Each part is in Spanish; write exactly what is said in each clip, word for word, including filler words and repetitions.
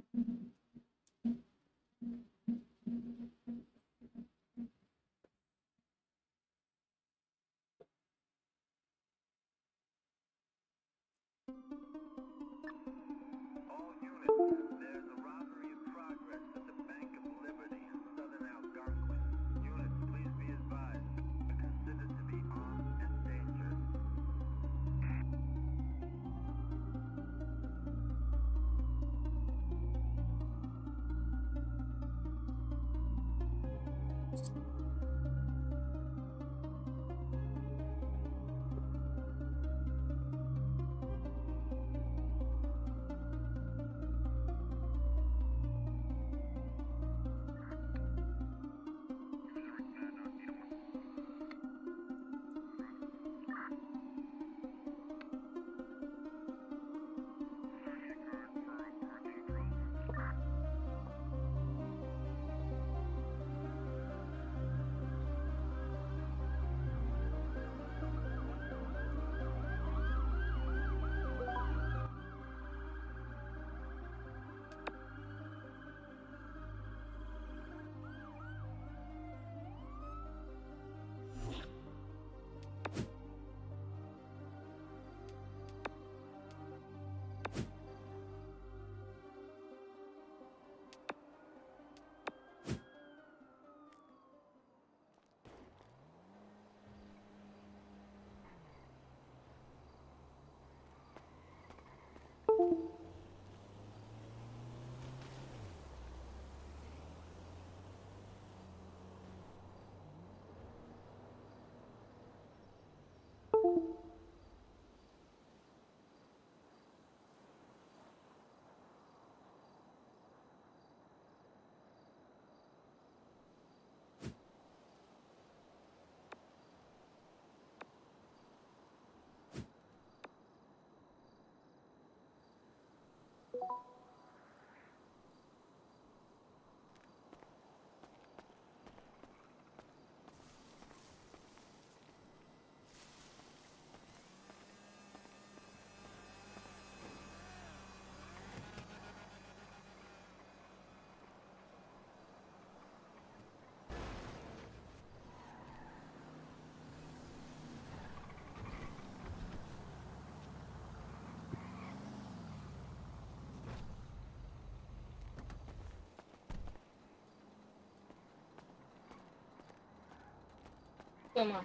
Toma.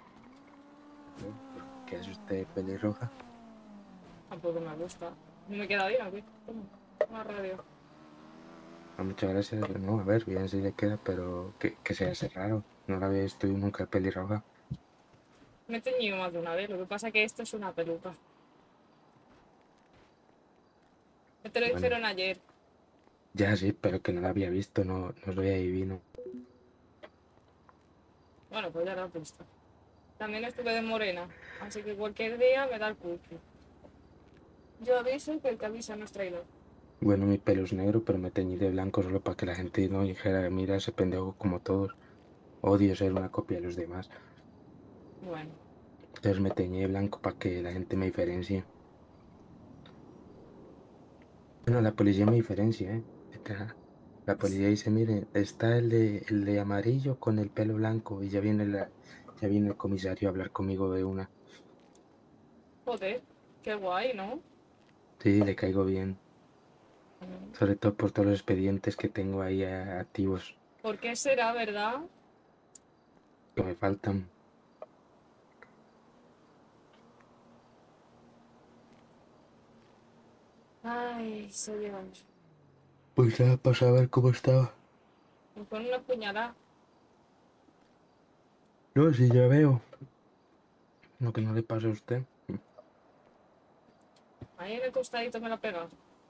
¿Qué es usted, pelirroja? Tampoco me gusta. ¿No me queda bien aquí? Toma. Una radio. Ah, muchas gracias. No, a ver, bien si le queda, pero que, que se hace raro. No la había visto nunca pelirroja. Me he teñido más de una vez. Lo que pasa es que esto es una peluca. Me te lo Bueno, dijeron ayer. ya sí, pero que no la había visto, no, no soy adivino. Bueno, pues ya lo has visto. También estuve de morena. Así que cualquier día me da el cookie. Yo aviso que el que avisa no es traidor. Bueno, mi pelo es negro, pero me teñí de blanco solo para que la gente no dijera, mira ese pendejo como todos. Odio ser una copia de los demás. Bueno. Entonces me teñí de blanco para que la gente me diferencie. Bueno, la policía me diferencia, ¿eh? Está- La policía dice, miren, está el de, el de amarillo con el pelo blanco y ya viene, la, ya viene el comisario a hablar conmigo de una. Joder. Qué guay, ¿no? Sí, le caigo bien. Mm. Sobre todo por todos los expedientes que tengo ahí eh, activos ¿Por qué será, verdad? que me faltan. Ay, señor. Pues ya para saber cómo estaba. Me pone una puñalada. No, si ya veo. Lo que no le pasa a usted. Ahí en el costadito me la pega.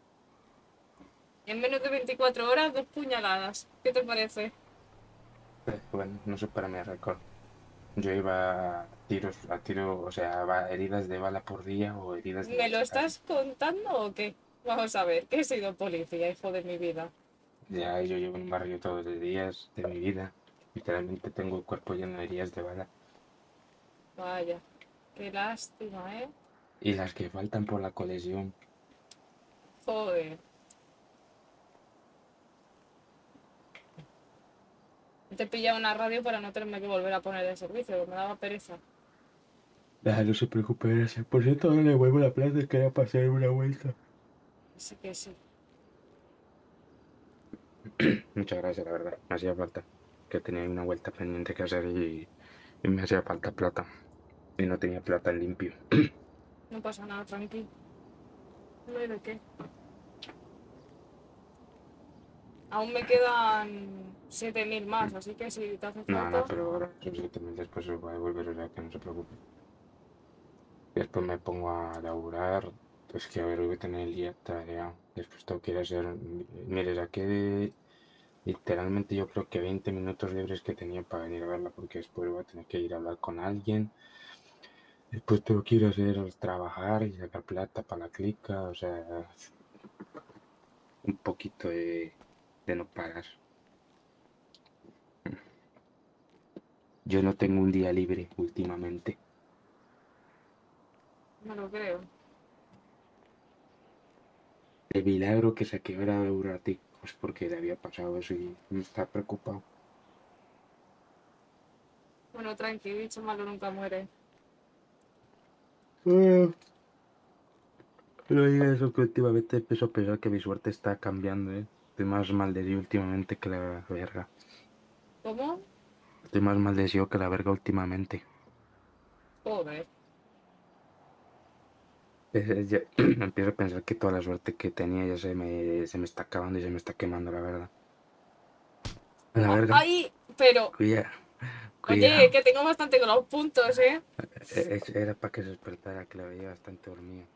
Y en menos de veinticuatro horas, dos puñaladas. ¿Qué te parece? Eh, Bueno, no sé para mi récord. Yo iba a tiros, a tiro, o sea, va- heridas de bala por día o heridas de ¿Me lo bala casi. estás contando o qué? Vamos a ver, que he sido policía, hijo de mi vida. Ya yo llevo en un barrio todos los días de mi vida. Literalmente tengo el cuerpo lleno de heridas de bala. Vaya, qué lástima, ¿eh? Y las que faltan por la colisión. Joder. Te pilla una radio para no tenerme que volver a poner el servicio, que me daba pereza. Ah, no se preocupe, gracias. Por cierto, ahora le devuelvo la plata que era para hacer una vuelta. Así que sí. Muchas gracias, la verdad. Me hacía falta. Que tenía una vuelta pendiente que hacer y, y me hacía falta plata. Y no tenía plata en limpio. No pasa nada, tranqui. No hay de qué. Aún me quedan siete mil más, así que si te hace No, no, falta... pero ahora esos siete mil después se los voy a devolver, o sea que no se preocupe. Después me pongo a laburar. Pues que a ver, voy a tener el día tareado. Después tengo que ir a hacer. Mire, saqué de. Literalmente yo creo que veinte minutos libres que tenía para venir a verla porque después voy a tener que ir a hablar con alguien. Después tengo que ir a hacer trabajar y sacar plata para la clica, o sea, un poquito de, de no parar. Yo no tengo un día libre últimamente. No lo creo. De milagro que saqué hora de Eurati, pues porque le había pasado eso y me está preocupado. Bueno, tranqui, bicho malo nunca muere. Ah, no diga eso que últimamente empiezo a pensar que mi suerte está cambiando, ¿eh? Estoy más maldecido últimamente que la verga. ¿Cómo? Estoy más maldecido que la verga últimamente. Joder. Es- es ya- empiezo a pensar que toda la suerte que tenía ya se me, se me está acabando y se me está quemando, la verdad. A la Ah, verga, ¡ay! Pero, cuida, oye, cuidado. que tengo bastante con los puntos, ¿eh? E- es- Era para que se despertara, que la veía bastante dormida.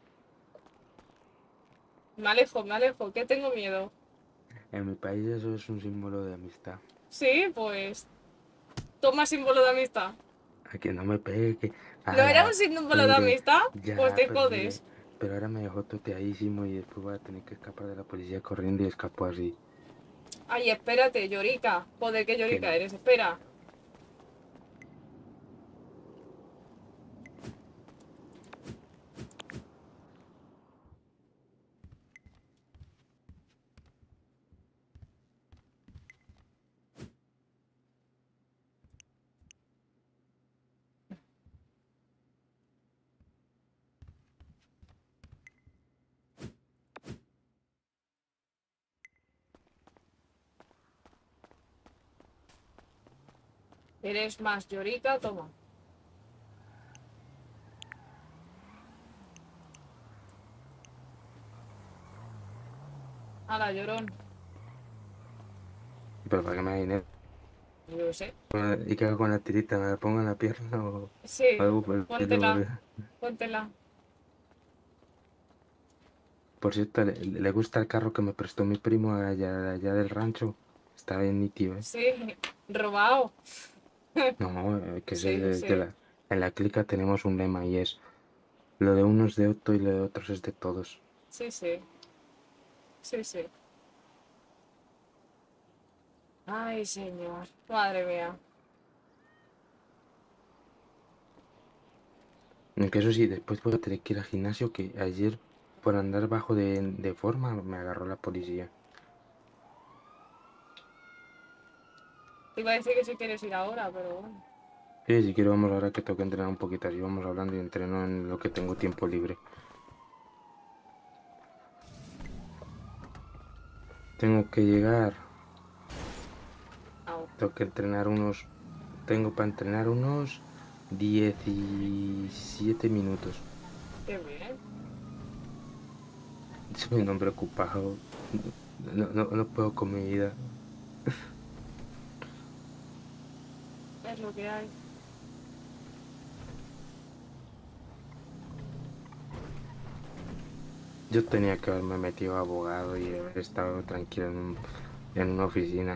Me alejo, me alejo, que tengo miedo. En mi país eso es un símbolo de amistad. Sí, pues... Toma símbolo de amistad. A que no me pegue, que... ¿No era un Ala, símbolo de mire, amistad? Pues ya, te pero mire. jodes. Pero ahora me dejó toteadísimo y después voy a tener que escapar de la policía corriendo y escapó así. Ay, espérate, llorica. Joder, qué Que llorica no. eres. Espera. ¿Eres más llorica? Toma. Hala, llorón. Pero para que me da dinero. Yo sé. ¿Y qué hago con la tirita? ¿Me la pongo en la pierna o Sí, algo por el estilo? póntela. Póntela. Por cierto, ¿le, le gusta el carro que me prestó mi primo allá, allá del rancho? Está bien nítido, ¿eh? Sí, robado. No, eh, que es, Sí, es de sí. la... En la clica tenemos un lema y es lo de unos de otro y lo de otros es de todos. Sí, sí. Sí, sí. Ay, señor. Madre mía. Aunque eso sí, después voy a tener que ir al gimnasio que ayer por andar bajo de, de forma me agarró la policía. Te iba a decir que si quieres ir ahora, pero bueno. Sí, si quiero vamos ahora que tengo que entrenar un poquito así, vamos hablando y entreno en lo que tengo tiempo libre. Tengo que llegar, Au. tengo que entrenar unos, tengo para entrenar unos diecisiete minutos. Qué bien. Soy un hombre ocupado, no, no, no puedo con mi vida. Es lo que hay. Yo tenía que haberme metido a abogado y haber estado tranquilo en, un- en una oficina.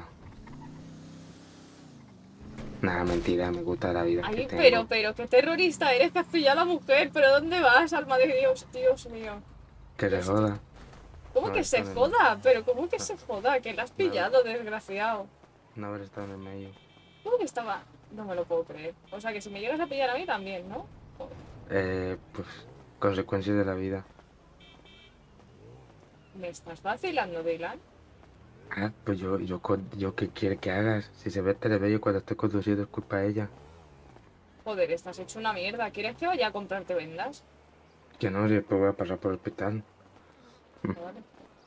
Nada, mentira, me gusta la vida que Ay, pero, tengo. pero, qué terrorista eres que has pillado a la mujer. ¿Pero dónde vas, alma de Dios? Dios mío. Que se Dios, tío. joda. ¿Cómo No que haber se estado en el, joda? ¿Pero cómo que no, se joda? Que la has no haber, pillado, desgraciado. no haber estado en el medio. ¿Cómo que estaba? No me lo puedo creer. O sea, que si me llegas a pillar a mí también, ¿no? Joder. Eh, pues, consecuencias de la vida. ¿Me estás vacilando, Dylan? Ah, pues yo, yo, co- yo, ¿qué quiere que hagas? Si se ve telebello cuando estoy conduciendo es culpa de ella. Joder, estás hecho una mierda. ¿Quieres que vaya a comprarte vendas? Que no, si después voy a pasar por el hospital. Vale.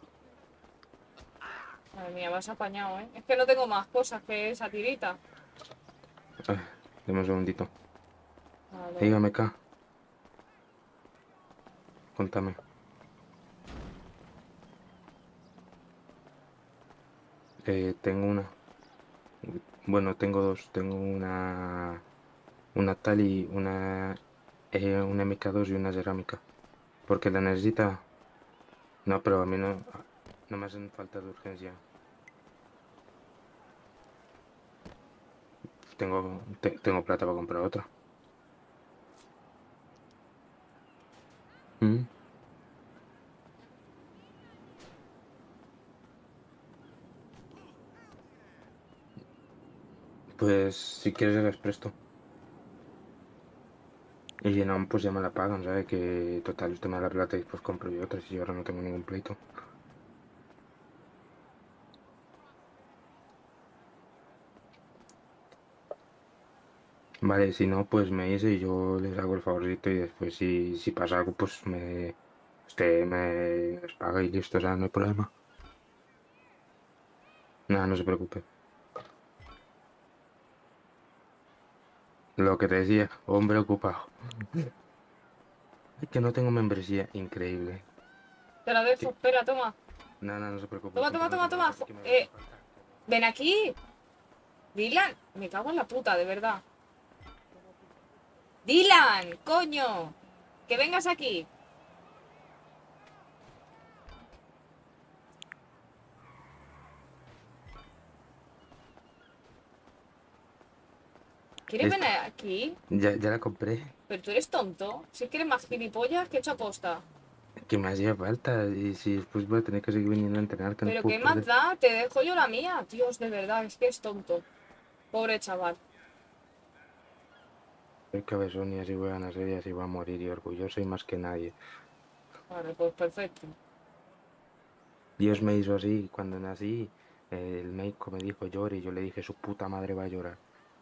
Madre mía, vas apañado, ¿eh? Es que no tengo más cosas que esa tirita. Ah, dame un segundito. Vale. Dígame acá, contame. Eh, tengo una. Bueno, tengo dos. Tengo una. Una tal y una. Eh, una M K dos y una cerámica. Porque la necesita. No, pero a mí no. No me hacen falta de urgencia. Tengo, te- tengo plata para comprar otra. Mm, Pues si quieres se las presto. Y si no, pues ya me la pagan, ¿sabes? Que total, usted me da la plata y después compro yo otra si yo ahora no tengo ningún pleito. Vale, si no, pues me dice y yo les hago el favorcito y después si, si pasa algo, pues me, usted me les paga y listo, o sea, no hay problema. Nada, no se preocupe. Lo que te decía, hombre ocupado. Es que no tengo membresía, increíble. Te la dejo, Que- espera, toma. Nada, nada, no se preocupe, Toma, siempre toma, lo toma, tendré, toma. que, Jo- que me va a hacer Eh, falta. Que me- ven aquí. Dylan. Me cago en la puta, de verdad. Dylan, coño. Que vengas aquí. ¿Quieres Esta, venir aquí? ya, ya la compré, Pero tú eres tonto. Si es que eres más gilipollas que hecho aposta. que me hacía falta y si después voy a tener que seguir viniendo a entrenar, que no Pero puedo qué más perder. da, te dejo yo la mía. Dios, de verdad, es que es tonto. Pobre chaval. Soy cabezón y así voy a nacer y así voy a morir y orgulloso y más que nadie. Vale, pues perfecto. Dios me hizo así y cuando nací, eh, el médico me dijo llore y yo le dije su puta madre va a llorar.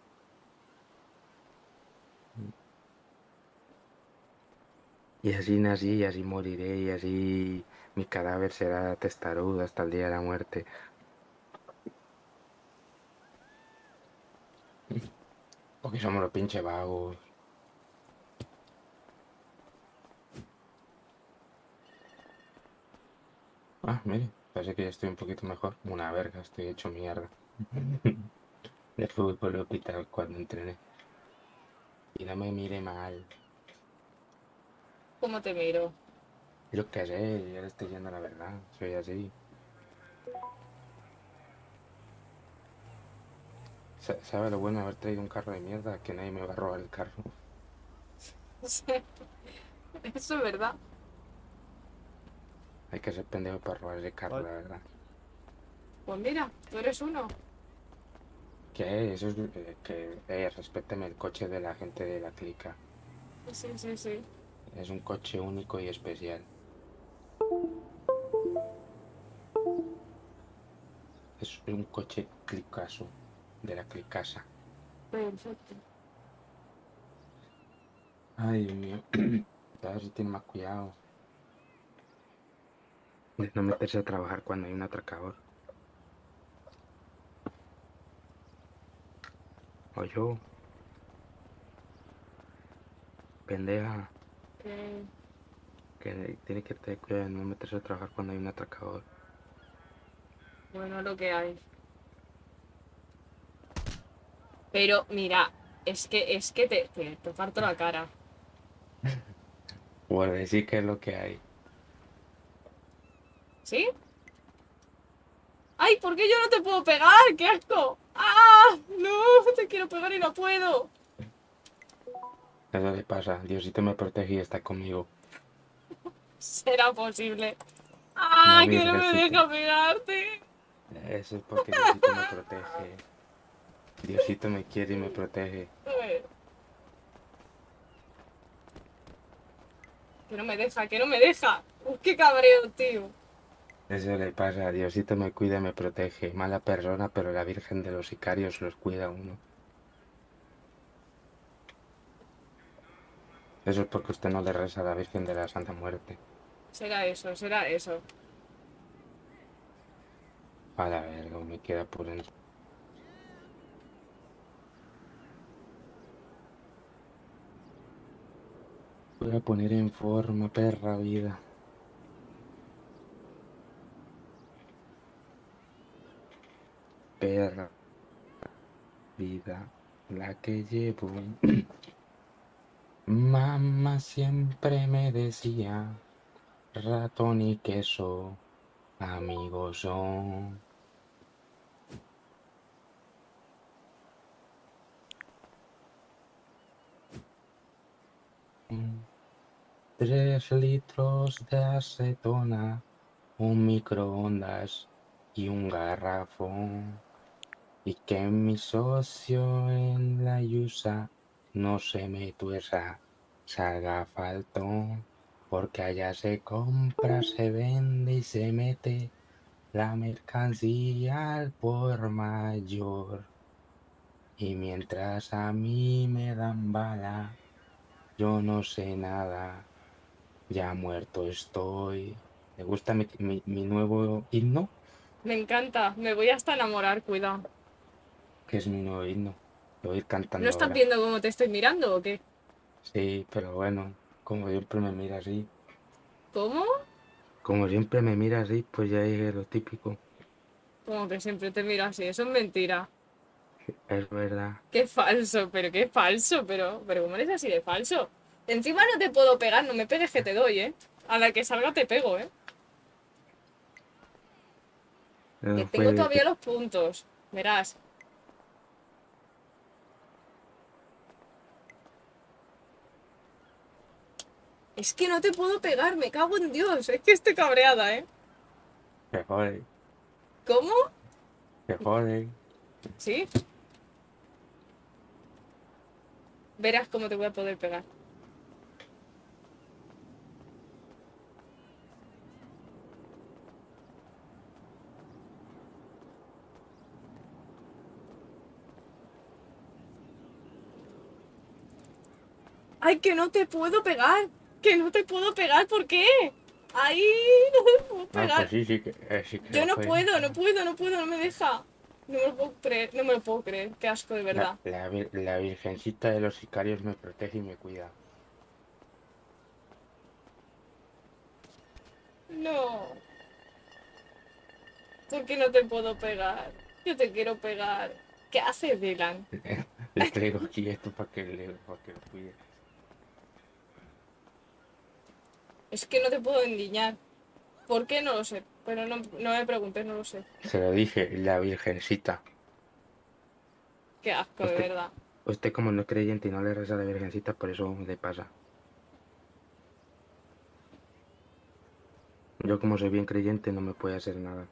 Y así nací y así moriré y así mi cadáver será testarudo hasta el día de la muerte. Porque somos los pinches vagos. Ah, mire, parece que ya estoy un poquito mejor. Una verga, estoy hecho mierda. Después voy por el hospital cuando entrené. Y no me mire mal. ¿Cómo te miro? Yo qué sé, ya le estoy yendo la verdad. Soy así. Sa- ¿Sabe lo bueno de haber traído un carro de mierda? Que nadie me va a robar el carro. Eso es verdad. Hay que ser pendejo para robar ese carro, la verdad. Pues mira, tú eres uno. ¿Qué? Eso es eh, que eh, respéteme el coche de la gente de la clica. Sí, sí, sí. Es un coche único y especial. Es un coche clicazo de la clicasa. Perfecto. Ay, Dios mío. A ver si tiene más cuidado. De no meterse a trabajar cuando hay un atracador. O yo, pendeja, Eh, que tiene que tener cuidado de no meterse a trabajar cuando hay un atracador. bueno, lo que hay. Pero mira, es que es que te, te, te parto la cara. Por decir que es lo que hay. ¿Sí? ¡Ay! ¿Por qué yo no te puedo pegar? ¡Qué asco! ¡Ah! ¡No! Te quiero pegar y no puedo. Eso le pasa. Diosito me protege y está conmigo. ¿Será posible? No, ¡Ah! mi Que no me ejército. deja pegarte. Eso es porque Diosito me protege. Diosito me quiere y me protege. A ver, que no me deja, que no me deja. Uf, qué cabreo, tío. Eso le pasa, Diosito me cuida y me protege. Mala persona, pero la Virgen de los Sicarios los cuida a uno. Eso es porque usted no le reza a la Virgen de la Santa Muerte. Será eso, será eso. A la verga, me queda por en... Voy a poner en forma, perra vida. Perra vida, la que llevo. Mamá siempre me decía, ratón y queso, amigos son. Tres litros de acetona, un microondas y un garrafón. Y que mi socio en la yusa no se me tuerza, salga faltón, porque allá se compra, se vende y se mete la mercancía al por mayor. Y mientras a mí me dan bala, yo no sé nada, ya muerto estoy. ¿Me gusta mi, mi, mi nuevo himno? Me encanta, me voy hasta a enamorar, cuidado. ¿Qué es mi nuevo himno? Lo voy a ir ¿No cantando estás ahora. viendo cómo te estoy mirando o qué? Sí, pero bueno, como siempre me mira así, ¿Cómo? como siempre me mira así, pues ya es lo típico. Como que siempre te miro así, eso es mentira. Es verdad. Qué falso, pero qué falso, pero, pero ¿cómo eres así de falso? Encima no te puedo pegar, no me pegues que te doy, ¿eh? A la que salga te pego, ¿eh? Que No tengo puede, todavía los puntos, verás. Es que no te puedo pegar, me cago en Dios, es que estoy cabreada, ¿eh? se jode, ¿Cómo? se jode. ¿Sí? Verás cómo te voy a poder pegar. ¡Ay, que no te puedo pegar! ¡Que no te puedo pegar! ¿Por qué? ¡Ay! No te puedo Ah, pues pegar. sí, sí que, eh, sí que Yo lo no puede. puedo, no puedo, no puedo, no me deja. No me lo puedo creer, no me lo puedo creer. Qué asco, de La, verdad. la, vir- la Virgencita de los Sicarios me protege y me cuida. No. ¿Por qué no te puedo pegar? Yo te quiero pegar. ¿Qué haces, Dylan? Le traigo aquí esto para que, le, para que lo cuide. Es que no te puedo endiñar. ¿Por qué? No lo sé. Pero no, no me preguntes, no lo sé. Se lo dije, la Virgencita. Qué asco, de Usted, verdad. usted como no es creyente y no le reza a la Virgencita, por eso le pasa. Yo como soy bien creyente no me puede hacer nada.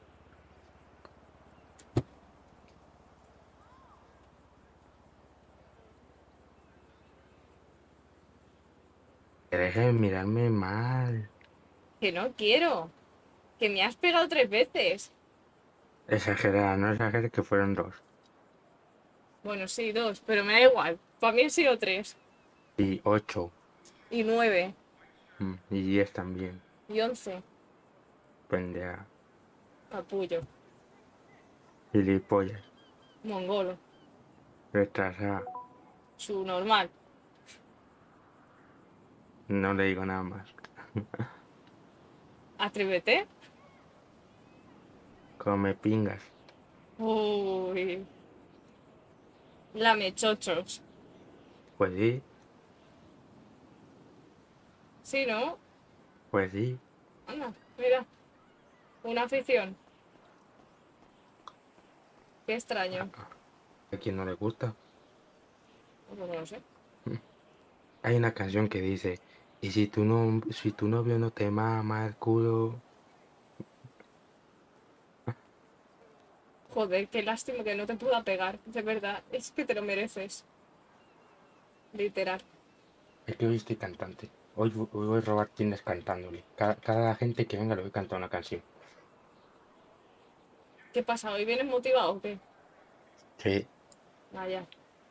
Que deje de mirarme mal. Que no quiero. Que me has pegado tres veces. Exagerada, no exageres que fueron dos. Bueno, sí, dos, pero me da igual. Para mí han sido tres. Y ocho. Y nueve. Mm, y diez también. Y once. Pendeja. Capullo. Gilipollas. Mongolo. Retrasada. Su normal. No le digo nada más. Atrévete. Come pingas. Uy. Lamechochos. Pues sí, Sí, ¿no? pues sí. Anda, mira. Una afición. Qué extraño. A quien no le gusta. Pues no lo sé. Hay una canción que dice, y si tu, no, si tu novio no te mama el culo, Joder, qué lástima que no te pueda pegar. De verdad, es que te lo mereces. Literal. es que hoy estoy cantante. Hoy, vo- hoy voy a robar tines cantándole. Cada, cada gente que venga le voy a cantar una canción. ¿Qué pasa? ¿Hoy vienes motivado o qué? Sí. Vaya.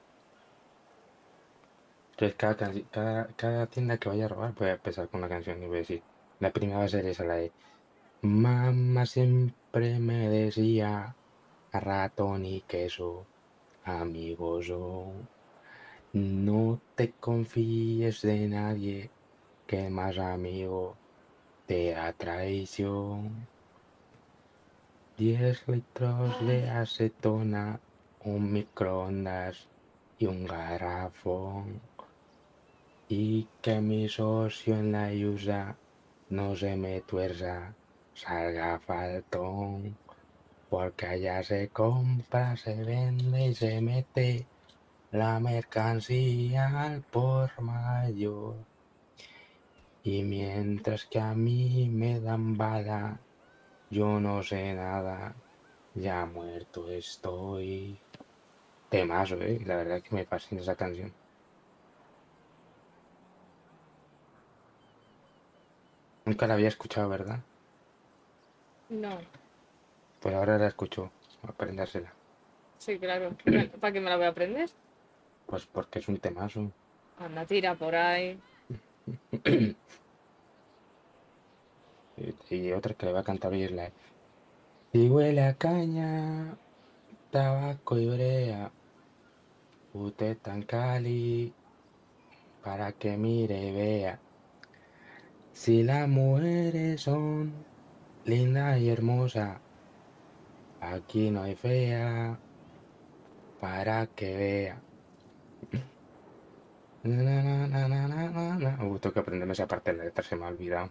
Entonces cada, canci- cada, cada tienda que vaya a robar voy a empezar con una canción y voy a decir, la primera va a ser esa, la de mamá siempre me decía ratón y queso, amigos son. No te confíes de nadie, que más amigo te da traición. Diez litros de Ay, acetona, un microondas y un garrafón. Y que mi socio en la yusa no se me tuerza, salga faltón. Porque allá se compra, se vende y se mete la mercancía al por mayor. Y mientras que a mí me dan bala, yo no sé nada, ya muerto estoy. Temazo, eh. La verdad que me fascina esa canción. Nunca la había escuchado, ¿verdad? no. Pues ahora la escucho, aprendérsela. Sí, claro. ¿Para qué me la voy a aprender? Pues porque es un temazo. Anda, tira por ahí. Y, y otra que le va a cantar hoy es la de, si huele a caña, tabaco y brea, usted tan cali, para que mire y vea. Si las mujeres son lindas y hermosas, aquí no hay fea, para que vea. Na, na, na, na, na, na, na. Uh, tengo que aprenderme esa parte de la letra, se me ha olvidado.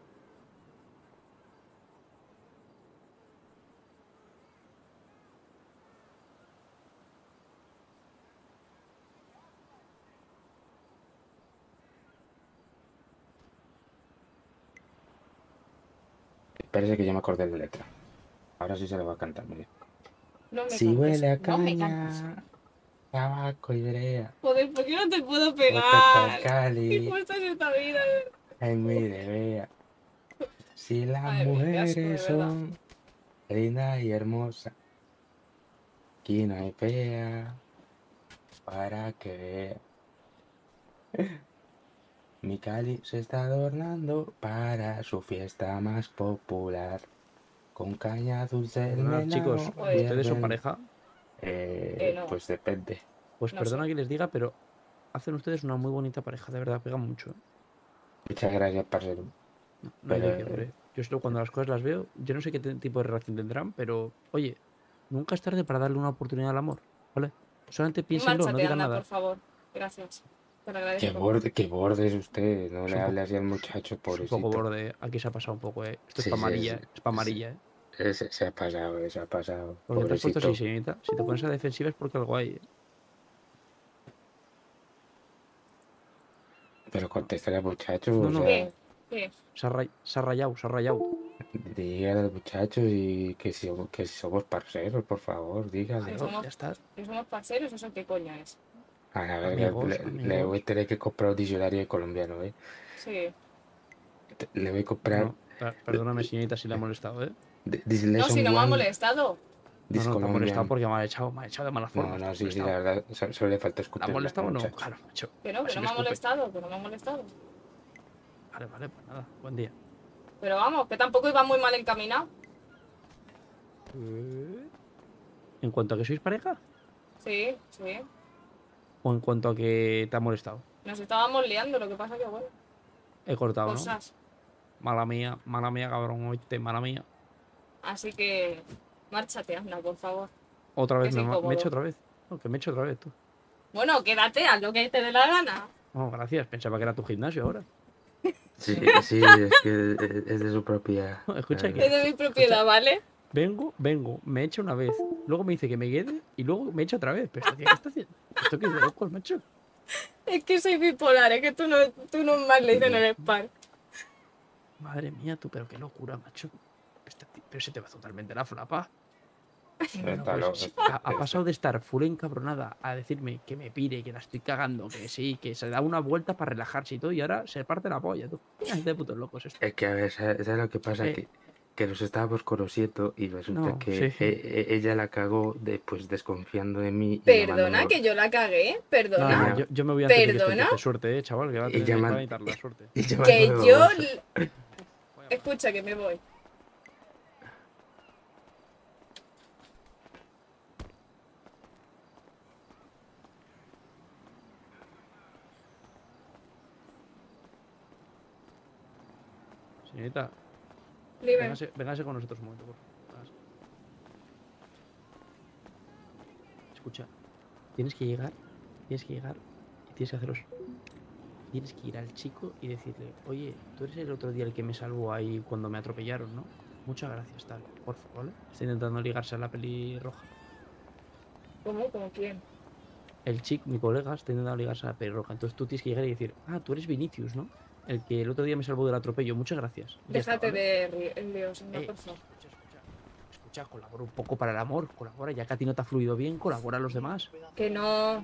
Parece que ya me acordé de la letra. Ahora sí se la va a cantar, mire. No me Si cantes. huele a No me cantes. caña, tabaco y brea, Joder, ¿por qué no te puedo usted tan pegar? ¿Qué cali, cuesta esta vida? ay, mire, vea. Si las Madre mía, qué asco, de mujeres verdad. son lindas y hermosas, aquí no hay fea, para que vea. Mi Cali se está adornando para su fiesta más popular. Con caña dulce del Perdonad, chicos, melao y Joder, el ¿ustedes son ven. pareja? eh, Eh, no, pues depende. Pues no sé. perdona que les diga, pero hacen ustedes una muy bonita pareja, de verdad, pegan mucho, ¿eh? Muchas gracias, parcero. No, no hay Pero de qué, eh, hombre. Yo solo cuando las cosas las veo, yo no sé qué te- tipo de relación tendrán, pero oye, nunca es tarde para darle una oportunidad al amor, ¿vale? Solamente piénsenlo, no Márchate, digan anda, por nada. favor. Gracias. Te lo qué agradezco. borde, qué borde es usted. No Es le un hable poco, así al muchacho, es un poco pobrecito. borde, aquí se ha pasado un poco, ¿eh? Esto es Sí, para sí, amarilla, sí, ¿eh? Es para sí, amarilla, ¿eh? se, se ha pasado, se ha pasado, ¿Por qué te has puesto así, pobrecito. señorita? Si te pones a defensiva es porque algo hay, ¿eh? Pero contéstale al muchacho, No, o no, sea, ¿Qué? ¿Qué? se ha, ray- se ha rayado, se ha rayado. dígale al muchacho y que si, que si somos parceros, por favor, dígale. ¿Que Claro, somos, ya está. que somos parceros? ¿Eso qué coño es? A la verga, Amigos, le, le voy a amigos. tener que comprar un diccionario de colombiano, ¿eh? Sí. Te- Le voy a No, comprar no, per- perdóname, señorita, si la he molestado, ¿eh? Th- This No, si lesson no me ha one, molestado. No, this no, te ha molestado Colombian. porque me ha echado, me ha echado de malas No, formas, te no, ha sí, sí, la molestado. verdad, so- solo le falta ¿La ha escupirle al molestado o no? muchacho. Claro, macho. Que no, que Así no le me ha escupe. molestado, que no me ha molestado. Vale, vale, pues nada, buen día. Pero vamos, que tampoco iba muy mal encaminado. Eh, ¿En cuanto a que sois pareja? Sí, sí. ¿O en cuanto a que te ha molestado? Nos estábamos liando, lo que pasa que, bueno, He cortado, ¿no? cosas. Mala mía, mala mía, cabrón, oíste, mala mía. Así que, márchate, anda, por favor. Otra Que vez es me, ma- me he hecho incómodo. otra vez. No, que me he hecho otra vez, tú. Bueno, quédate, haz lo que te dé la gana. No, gracias, pensaba que era tu gimnasio ahora. Sí, sí, es que es es de su propia. No, La escucha, Es que, verdad. de que- mi escucha, propiedad, ¿vale? vengo, vengo, me he hecho una vez, luego me dice que me quede y luego me he hecho otra vez. Pero esta tía, ¿qué está haciendo? ¿Esto qué es de locos, macho? Es que soy bipolar, es que tú no, tú no más le dicen en el par. Madre mía, tú, pero qué locura, macho. Esta ti- pero se te va totalmente la flapa. Bueno, Está pues loco. sí, Está, ha, ha está- pasado de estar full encabronada a decirme que me pire, que la estoy cagando, que sí, que se da una vuelta para relajarse y todo, y ahora se parte la polla, tú. Es de putos locos esto. Es que a ver, ¿sabes sabes lo que pasa? Eh, Que, que nos estábamos conociendo y resulta No, que sí. e- e- ella la cagó después desconfiando de mí y Perdona, llamándome, que yo la cagué. No, Perdona. no, ella- yo, yo me voy antes de que esto ¿Perdona? empiece. Suerte, eh, chaval, que va a, y, tener, va a llaman- necesitar la suerte. y Que llamándome yo... baboso. l- Escucha, que me voy. Señorita, Dime. véngase, véngase con nosotros un momento, por favor. Véngase. Escucha, tienes que llegar, tienes que llegar y tienes que haceros. Tienes que ir al chico y decirle, oye, tú eres el otro día el que me salvó ahí cuando me atropellaron, ¿no? Muchas gracias, tal, por favor, ¿vale? Está intentando ligarse a la pelirroja. ¿Cómo? ¿Cómo quién? El chico, mi colega, está intentando ligarse a la pelirroja. Entonces tú tienes que llegar y decir, ah, tú eres Vinicius, ¿no? El que el otro día me salvó del atropello. Muchas gracias. Y ya está, Déjate ¿vale? de ri- líos, anda, Eh, por favor. escucha, escucha. Escucha, colabora un poco para el amor. Colabora, ya que a ti no te ha fluido bien, colabora a los demás. Que no...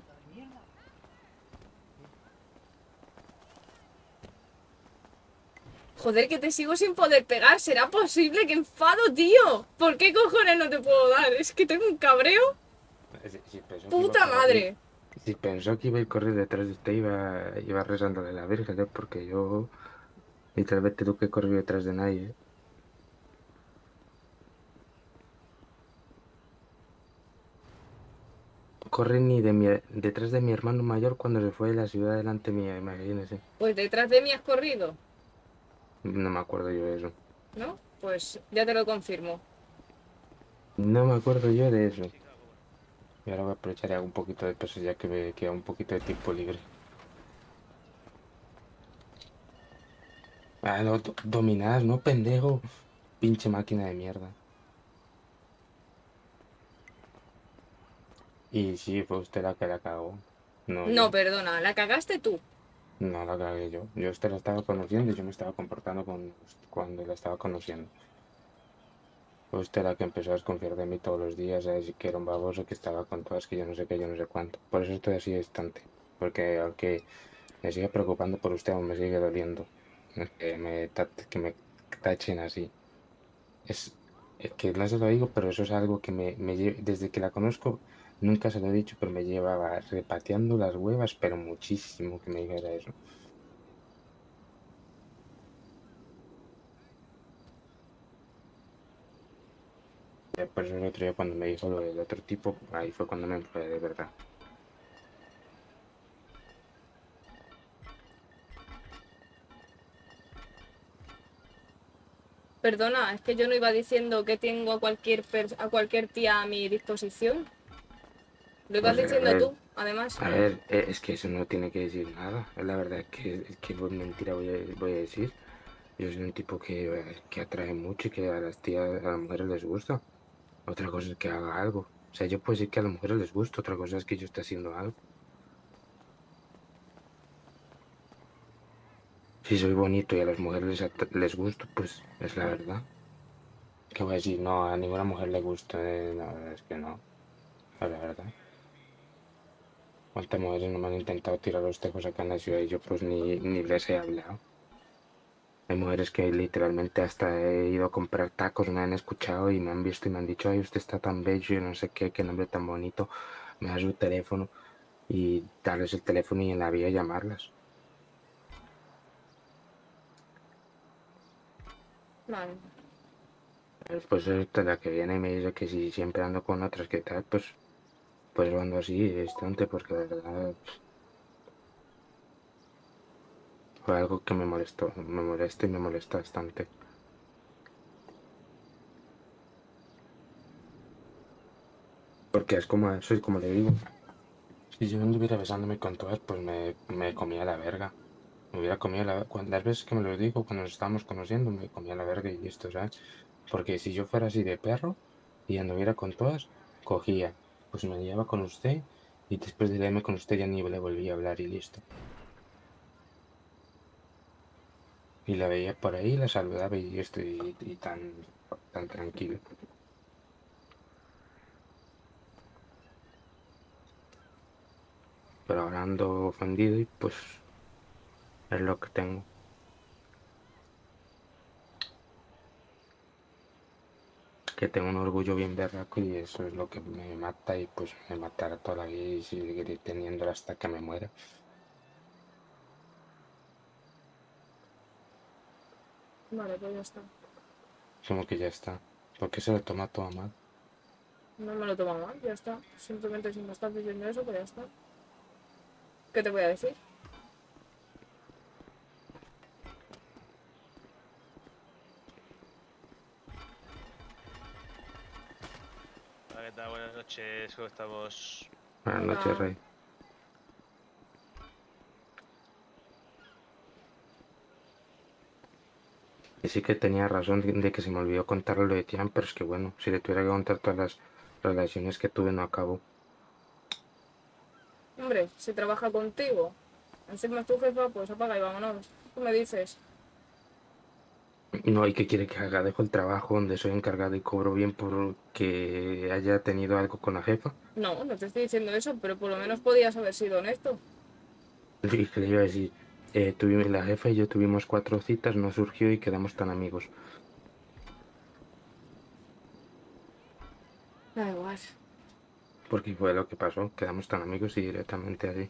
Joder, que te sigo sin poder pegar. ¿Será posible? ¡Qué enfado, tío! ¿Por qué cojones no te puedo dar? Es que tengo un cabreo. Si- si pensó que iba ¡Puta a correr- madre! Si pensó que iba a ir correr detrás de usted, iba, iba rezándole a la Virgen, ¿eh? Porque yo literalmente nunca he corrido detrás de nadie. ¿eh? Corre ni de mi, detrás de mi hermano mayor cuando se fue de la ciudad delante mía, imagínese. Pues detrás de mí has corrido, No me acuerdo yo de eso. ¿no? Pues ya te lo confirmo. No me acuerdo yo de eso. Y ahora voy a aprovechar y hago un poquito de peso ya que me queda un poquito de tiempo libre. Ah, no, do- dominadas, no, pendejo. Pinche máquina de mierda. Y sí, fue usted la que la cagó. No, No, yo. perdona, la cagaste tú. No la cagué yo. Yo a usted la estaba conociendo y yo me estaba comportando con cuando la estaba conociendo. Fue usted la que empezó a desconfiar de mí todos los días, a decir que era un baboso, que estaba con todas, que yo no sé qué, yo no sé cuánto. Por eso estoy así distante. Porque aunque me sigue preocupando por usted, aún me sigue doliendo. ¿No? Que me, ta- que me tachen así. Es, es que no se lo digo, pero eso es algo que me, me lle- desde que la conozco, nunca se lo he dicho, pero me llevaba repateando las huevas, pero muchísimo que me dijera eso. Por eso el otro día cuando me dijo lo del otro tipo, ahí fue cuando me enfadé de verdad. Perdona, es que yo no iba diciendo que tengo a cualquier pers- a cualquier tía a mi disposición. Lo ibas Pues, a diciendo ver, tú, además. a ver, eh, es que eso no tiene que decir nada. La verdad es que, es que pues, mentira voy a, voy a decir. Yo soy un tipo que, eh, que atrae mucho y que a las tías, a las mujeres les gusta. Otra cosa es que haga algo. O sea, yo puedo decir que a las mujeres les gusta, otra cosa es que yo esté haciendo algo. Si soy bonito y a las mujeres les, at- les gusto, pues es la verdad. ¿Qué voy a decir? No, a ninguna mujer le gusta. eh, la verdad es que no. Es la verdad. ¿Cuántas mujeres no me han intentado tirar los tejos acá en la ciudad y yo pues ni, ni les he hablado? Hay mujeres que literalmente hasta he ido a comprar tacos, me han escuchado y me han visto y me han dicho, ay, usted está tan bello y no sé qué, qué nombre tan bonito. Me da su teléfono y darles el teléfono y en la vía llamarlas. Vale. Pues esta la que viene y me dice que si siempre ando con otras que tal, pues, pues yo ando así, distante, porque de verdad pues, fue algo que me molestó, me molesta y me molesta bastante. Porque es como eso y como le digo, si yo no anduviera besándome con todas, pues me, me comía la verga. Me hubiera comido la cuan- las veces que me lo digo, cuando nos estábamos conociendo, me comía la verga y listo, ¿sabes? Porque si yo fuera así de perro y anduviera con todas, cogía, pues me llevaba con usted y después de irme con usted ya ni le volvía a hablar y listo. Y la veía por ahí, la saludaba y esto y, y tan, tan tranquilo. Pero ahora ando ofendido y pues es lo que tengo. que tengo un orgullo bien berraco y eso es lo que me mata y pues me matará toda la vida y seguiré teniéndolo hasta que me muera. Vale, pues ya está. Como que ya está. Porque se lo toma todo mal. No me lo tomo mal, ya está. Simplemente si me estás diciendo eso, pues ya está. ¿Qué te voy a decir? Hola, ¿qué tal? Buenas noches, ¿cómo estamos? Buenas Hola. noches, Rey. Y sí que tenía razón de de que se me olvidó contarle lo de Tian, pero es que bueno, si le tuviera que contar todas las relaciones que tuve no acabo. Hombre, si trabaja contigo, encima es tu jefa, pues apaga y vámonos. ¿Qué me dices? No, ¿y qué quiere que haga? Dejo el trabajo donde soy encargado y cobro bien por que haya tenido algo con la jefa. No, no te estoy diciendo eso, pero por lo menos podías haber sido honesto. Y que le iba a decir, eh, tuvimos, la jefa y yo tuvimos cuatro citas, no surgió y quedamos tan amigos. Da igual. Porque fue lo que pasó, quedamos tan amigos y directamente así.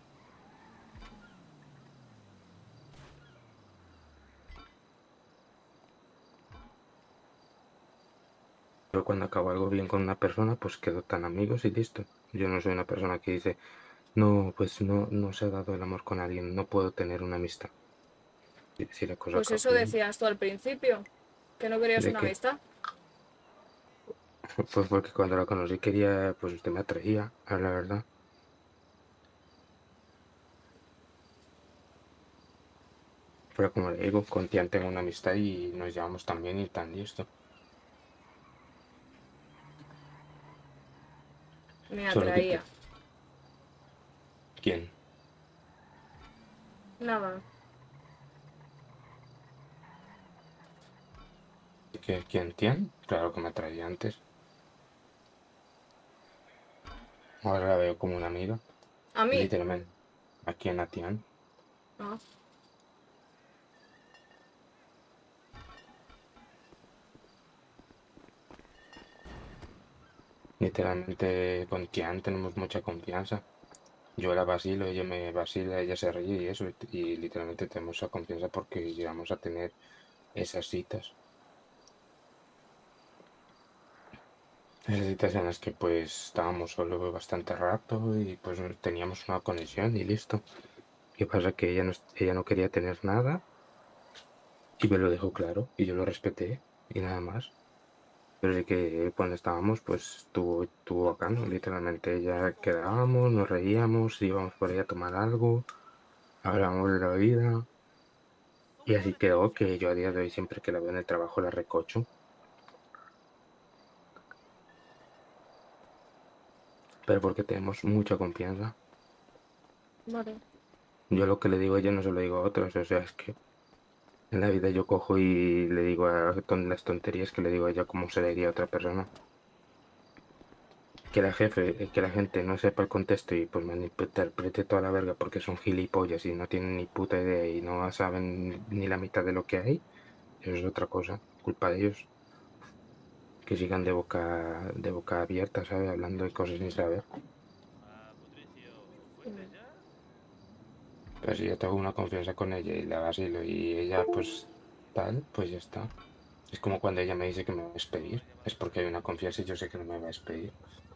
Pero cuando acabo algo bien con una persona, pues quedo tan amigos y listo. Yo no soy una persona que dice, no, pues no, no se ha dado el amor con alguien, no puedo tener una amistad. Y si la cosa Pues acaba eso bien, decías tú al principio, que no querías ¿de una qué? amistad. Pues porque cuando la conocí quería, pues usted me atraía, a la verdad. Pero como le digo, con Tian tengo una amistad y nos llevamos tan bien y tan listo. Me Solo que, atraía. te- ¿quién? Nada. ¿Qué- ¿Quién? ¿Tian? Claro que me atraía antes. Ahora la veo como una amiga, ¿A mí? literalmente. Aquí en Tian. No. Literalmente con Tian tenemos mucha confianza. Yo la vacilo, ella me vacila, ella se ríe y eso. Y, y literalmente tenemos esa confianza porque llegamos a tener esas citas. Esas citas en las que pues estábamos solo bastante rato y pues teníamos una conexión y listo. ¿Qué pasa? Que ella no, ella no quería tener nada y me lo dejó claro y yo lo respeté y nada más. Pero sí que cuando estábamos pues estuvo, estuvo bacano, literalmente ya quedábamos, nos reíamos, íbamos por ahí a tomar algo, hablábamos de la vida y así quedó que yo a día de hoy siempre que la veo en el trabajo la recocho, pero porque tenemos mucha confianza. Vale. Yo lo que le digo a ella no se lo digo a otros, o sea, es que en la vida yo cojo y le digo a ton- las tonterías que le digo a ella como se le diría a otra persona. Que la jefe, eh, que la gente no sepa el contexto y pues malinterprete toda la verga porque son gilipollas y no tienen ni puta idea y no saben ni la mitad de lo que hay, eso es otra cosa, culpa de ellos. Que sigan de boca, de boca abierta, ¿sabes? Hablando de cosas sin saber. Ah, Patricio, ¿fuiste ya? Pero si yo tengo una confianza con ella y la vacilo y ella pues tal, pues ya está. Es como cuando ella me dice que me va a despedir, es porque hay una confianza y yo sé que no me va a despedir.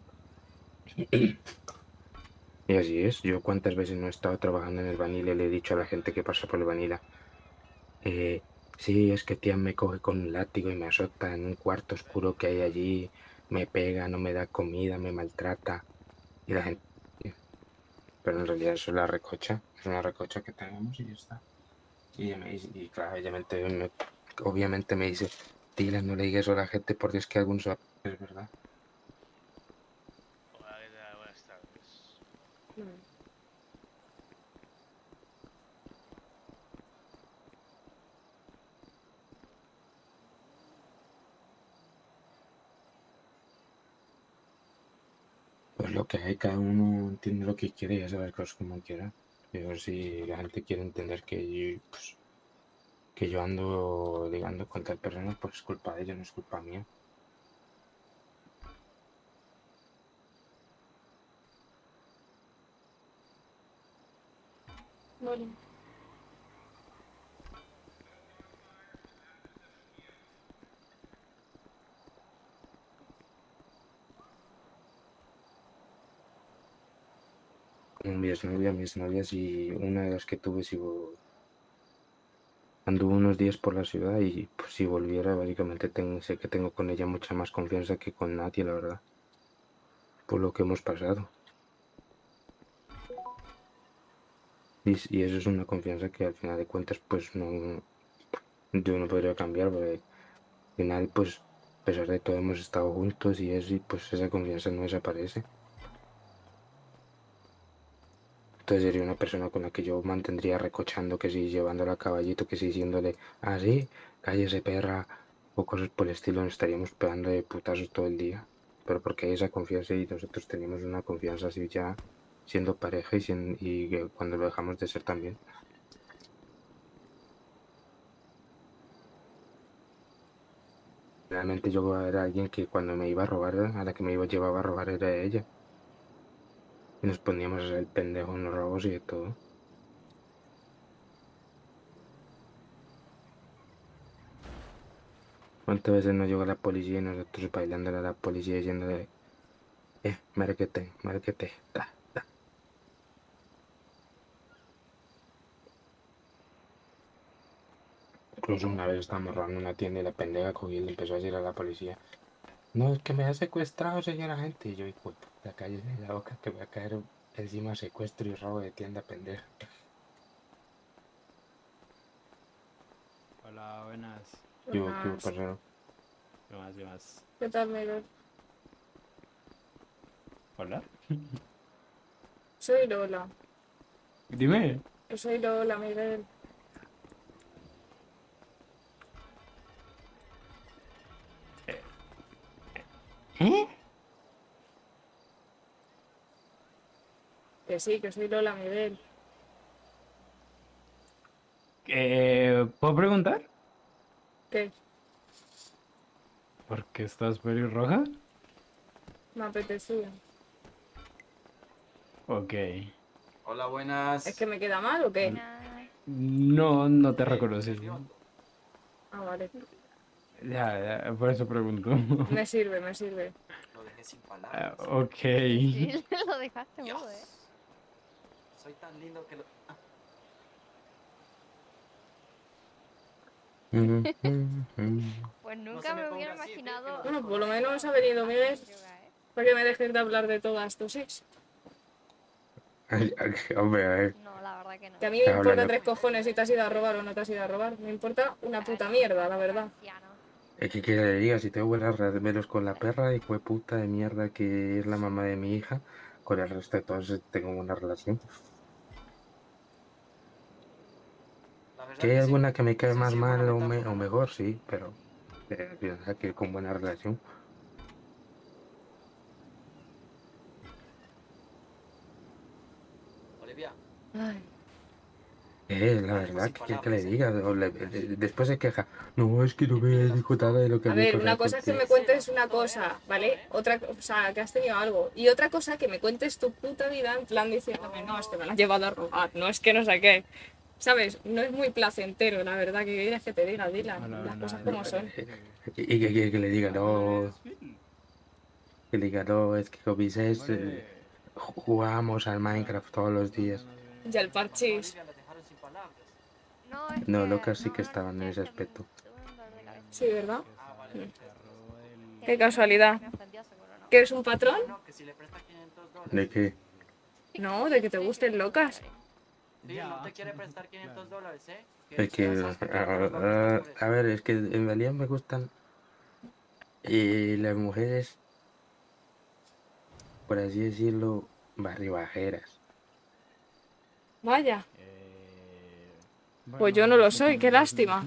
Y así es, yo cuántas veces no he estado trabajando en el Vanilla y le he dicho a la gente que pasa por el Vanilla, eh, sí, es que tía me coge con un látigo y me azota en un cuarto oscuro que hay allí, me pega, no me da comida, me maltrata. Y la gente, pero en realidad eso es la recocha, es una recocha que tenemos y ya está. Y, ella me dice, y claro, ella me, me- obviamente me dice, tía, no le digas eso a la gente porque es que algunos es verdad. Hola, ¿qué tal? Buenas tardes. Mm. Pues lo que hay, cada uno entiende lo que quiere y hace las cosas como quiera. Pero si la gente quiere entender que yo, pues, que yo ando ligando con tal persona, pues es culpa de ellos, no es culpa mía. Vale. Con mi exnovia, mis novias y una de las que tuve si vo- anduvo unos días por la ciudad y pues si volviera básicamente tengo, sé que tengo con ella mucha más confianza que con nadie, la verdad, por lo que hemos pasado. Y, s- y eso es una confianza que al final de cuentas pues no, yo no podría cambiar, porque al final pues a pesar de todo hemos estado juntos y eso y pues esa confianza no desaparece. Entonces sería una persona con la que yo mantendría recochando, que sí, llevándola a caballito, que sí, diciéndole, ah, sí, cállese perra, o cosas por el estilo, nos estaríamos pegando de putazos todo el día. Pero porque hay esa confianza y nosotros tenemos una confianza así ya siendo pareja y, sien- y que cuando lo dejamos de ser también. Realmente yo era alguien que cuando me iba a robar, a la que me iba llevaba a robar era ella. Y nos poníamos a hacer el pendejo en los robos y de todo. ¿Cuántas veces no llegó la policía y nosotros bailándole a la policía diciéndole, eh, márquete, márquete, ta, ta. Incluso una vez estábamos robando una tienda y la pendeja cogió y le empezó a decir a la policía, no, es que me ha secuestrado, señora gente. Y yo, hijo de puta, cállese la boca que voy a caer encima secuestro y robo de tienda, pendeja. Hola, buenas. ¿Qué hubo, qué hubo, Buenas. parcero? ¿Qué más, qué más? ¿Qué tal, Miguel? Hola. Soy Lola. Dime. Yo soy Lola, Miguel. ¿Eh? Que sí, que soy Lola, Miguel. Eh, ¿puedo preguntar? ¿Qué? ¿Por qué estás pelirroja? Me apetecía. Ok. Hola, ¿Es buenas. que me queda mal o qué? Buenas. No, no te Eh, reconocí. Ah, vale. Ya, ya, por eso pregunto. Me sirve, me sirve. Lo dejé sin Ah, palabras. ok. Sí, lo dejaste Dios. mudo, ¿eh? Soy tan lindo que lo. Ah, Mm, mm, mm. Pues No nunca se me me ponga hubiera así, tío, que imaginado. no- Bueno, por lo menos ha venido Miguel Yoga, ¿eh? para que me dejes de hablar de todas tus ex. Ay, ay, hombre, a ver, No, la verdad que no. Que a mí me Está importa hablando- tres cojones si te has ido a robar o no te has ido a robar. Me importa una puta Claro, mierda, la verdad. anciano. es que quiere que le diga, si tengo buenas veros con la perra y fue puta de mierda que es la mamá de mi hija, con el resto de todos tengo buena relación. La verdad Que hay sí. alguna que me cae Sí, más sí, mal buena o, me- metáfora, o ¿no? mejor, sí, pero eh, al final que con buena relación. Olivia, Ay, Eh, la la dejo verdad, sin que quiere que le palabras, ¿eh? diga? O le- de- después se queja, no, es que no me dijo nada de lo que a había ver, pasado una cosa es que contigo. me cuentes una cosa, ¿vale? Otra cosa, que has tenido algo. Y otra cosa que me cuentes tu puta vida en plan diciéndome, no, es que me la has llevado a robar, no es que no sé qué. ¿Sabes? No es muy placentero, la verdad, que quieres que te diga, Dylan, Hola, las cosas buenas. como son. Y que quiere que le diga, Ah, no, ¿eres Phil? que le diga, no, es que con Vicés eh, Hombre. jugamos al Minecraft todos los días. Y al ¿Qué pasó, parchís. Olivia? La dejaron sin palabras. No, es No, que. locas sí no, que no, estaban en es ese que aspecto. tuve un dolor de cabeza. Sí, ¿verdad? Ah, vale, Mm. perfecto. Qué casualidad. Me ofendió, seguro, ¿no? ¿Que eres un patrón? No, no, que si le presta quinientos dólares. ¿De qué? No, de que te gusten locas. Sí, no te quiere prestar quinientos dólares, ¿eh? Es que, ya sabes que a, todos los golpes están a- por eso. a ver, es que en realidad me gustan eh, las mujeres, por así decirlo, barribajeras. Vaya. Eh, Pues yo no lo soy, qué lástima.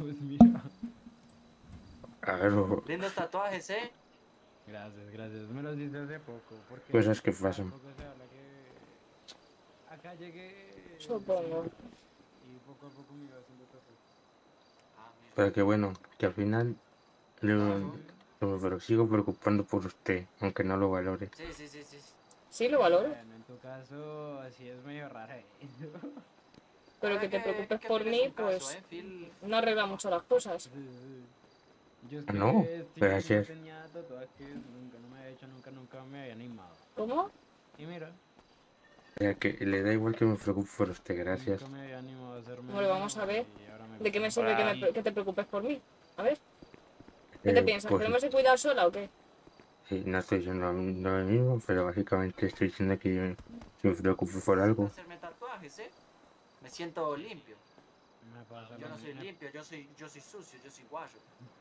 A ver, o- Lindos tatuajes, ¿eh? Gracias, gracias. Me los hice hace poco. Porque Cosas que pasan. tampoco se habla que acá llegué. Supongo. Y poco a poco me iba haciendo tatuajes. Ah, mira. pero que bueno, que al final yo, yo- pero sigo preocupando por usted, aunque no lo valore. Sí, sí, sí, sí. Sí, lo valoro. Bueno, en tu caso, así es medio raro. ¿eh? Pero que te preocupes por mí, pues no arregla mucho las cosas. Yo es Ah, que no, este, gracias. no tenía tatuajes, nunca, no me había hecho, nunca, nunca me había animado. ¿Cómo? Y mira, O sea, que le da igual que me preocupe por usted, gracias. nunca me había animado a hacerme Bueno, vamos a ver. y ahora me ¿De qué me gusta. sirve que, me Hola. pre- que te preocupes por mí? A ver, ¿qué te Eh, piensas? pues, ¿Que no me sé cuidar sola o qué? sí, no estoy diciendo lo mi- lo mismo, pero básicamente estoy diciendo que yo si me preocupo por algo. hacerme tatuajes, ¿eh? Me siento limpio. Me pasa Yo lo no soy mismo. limpio, yo soy, yo soy sucio, yo soy guayo.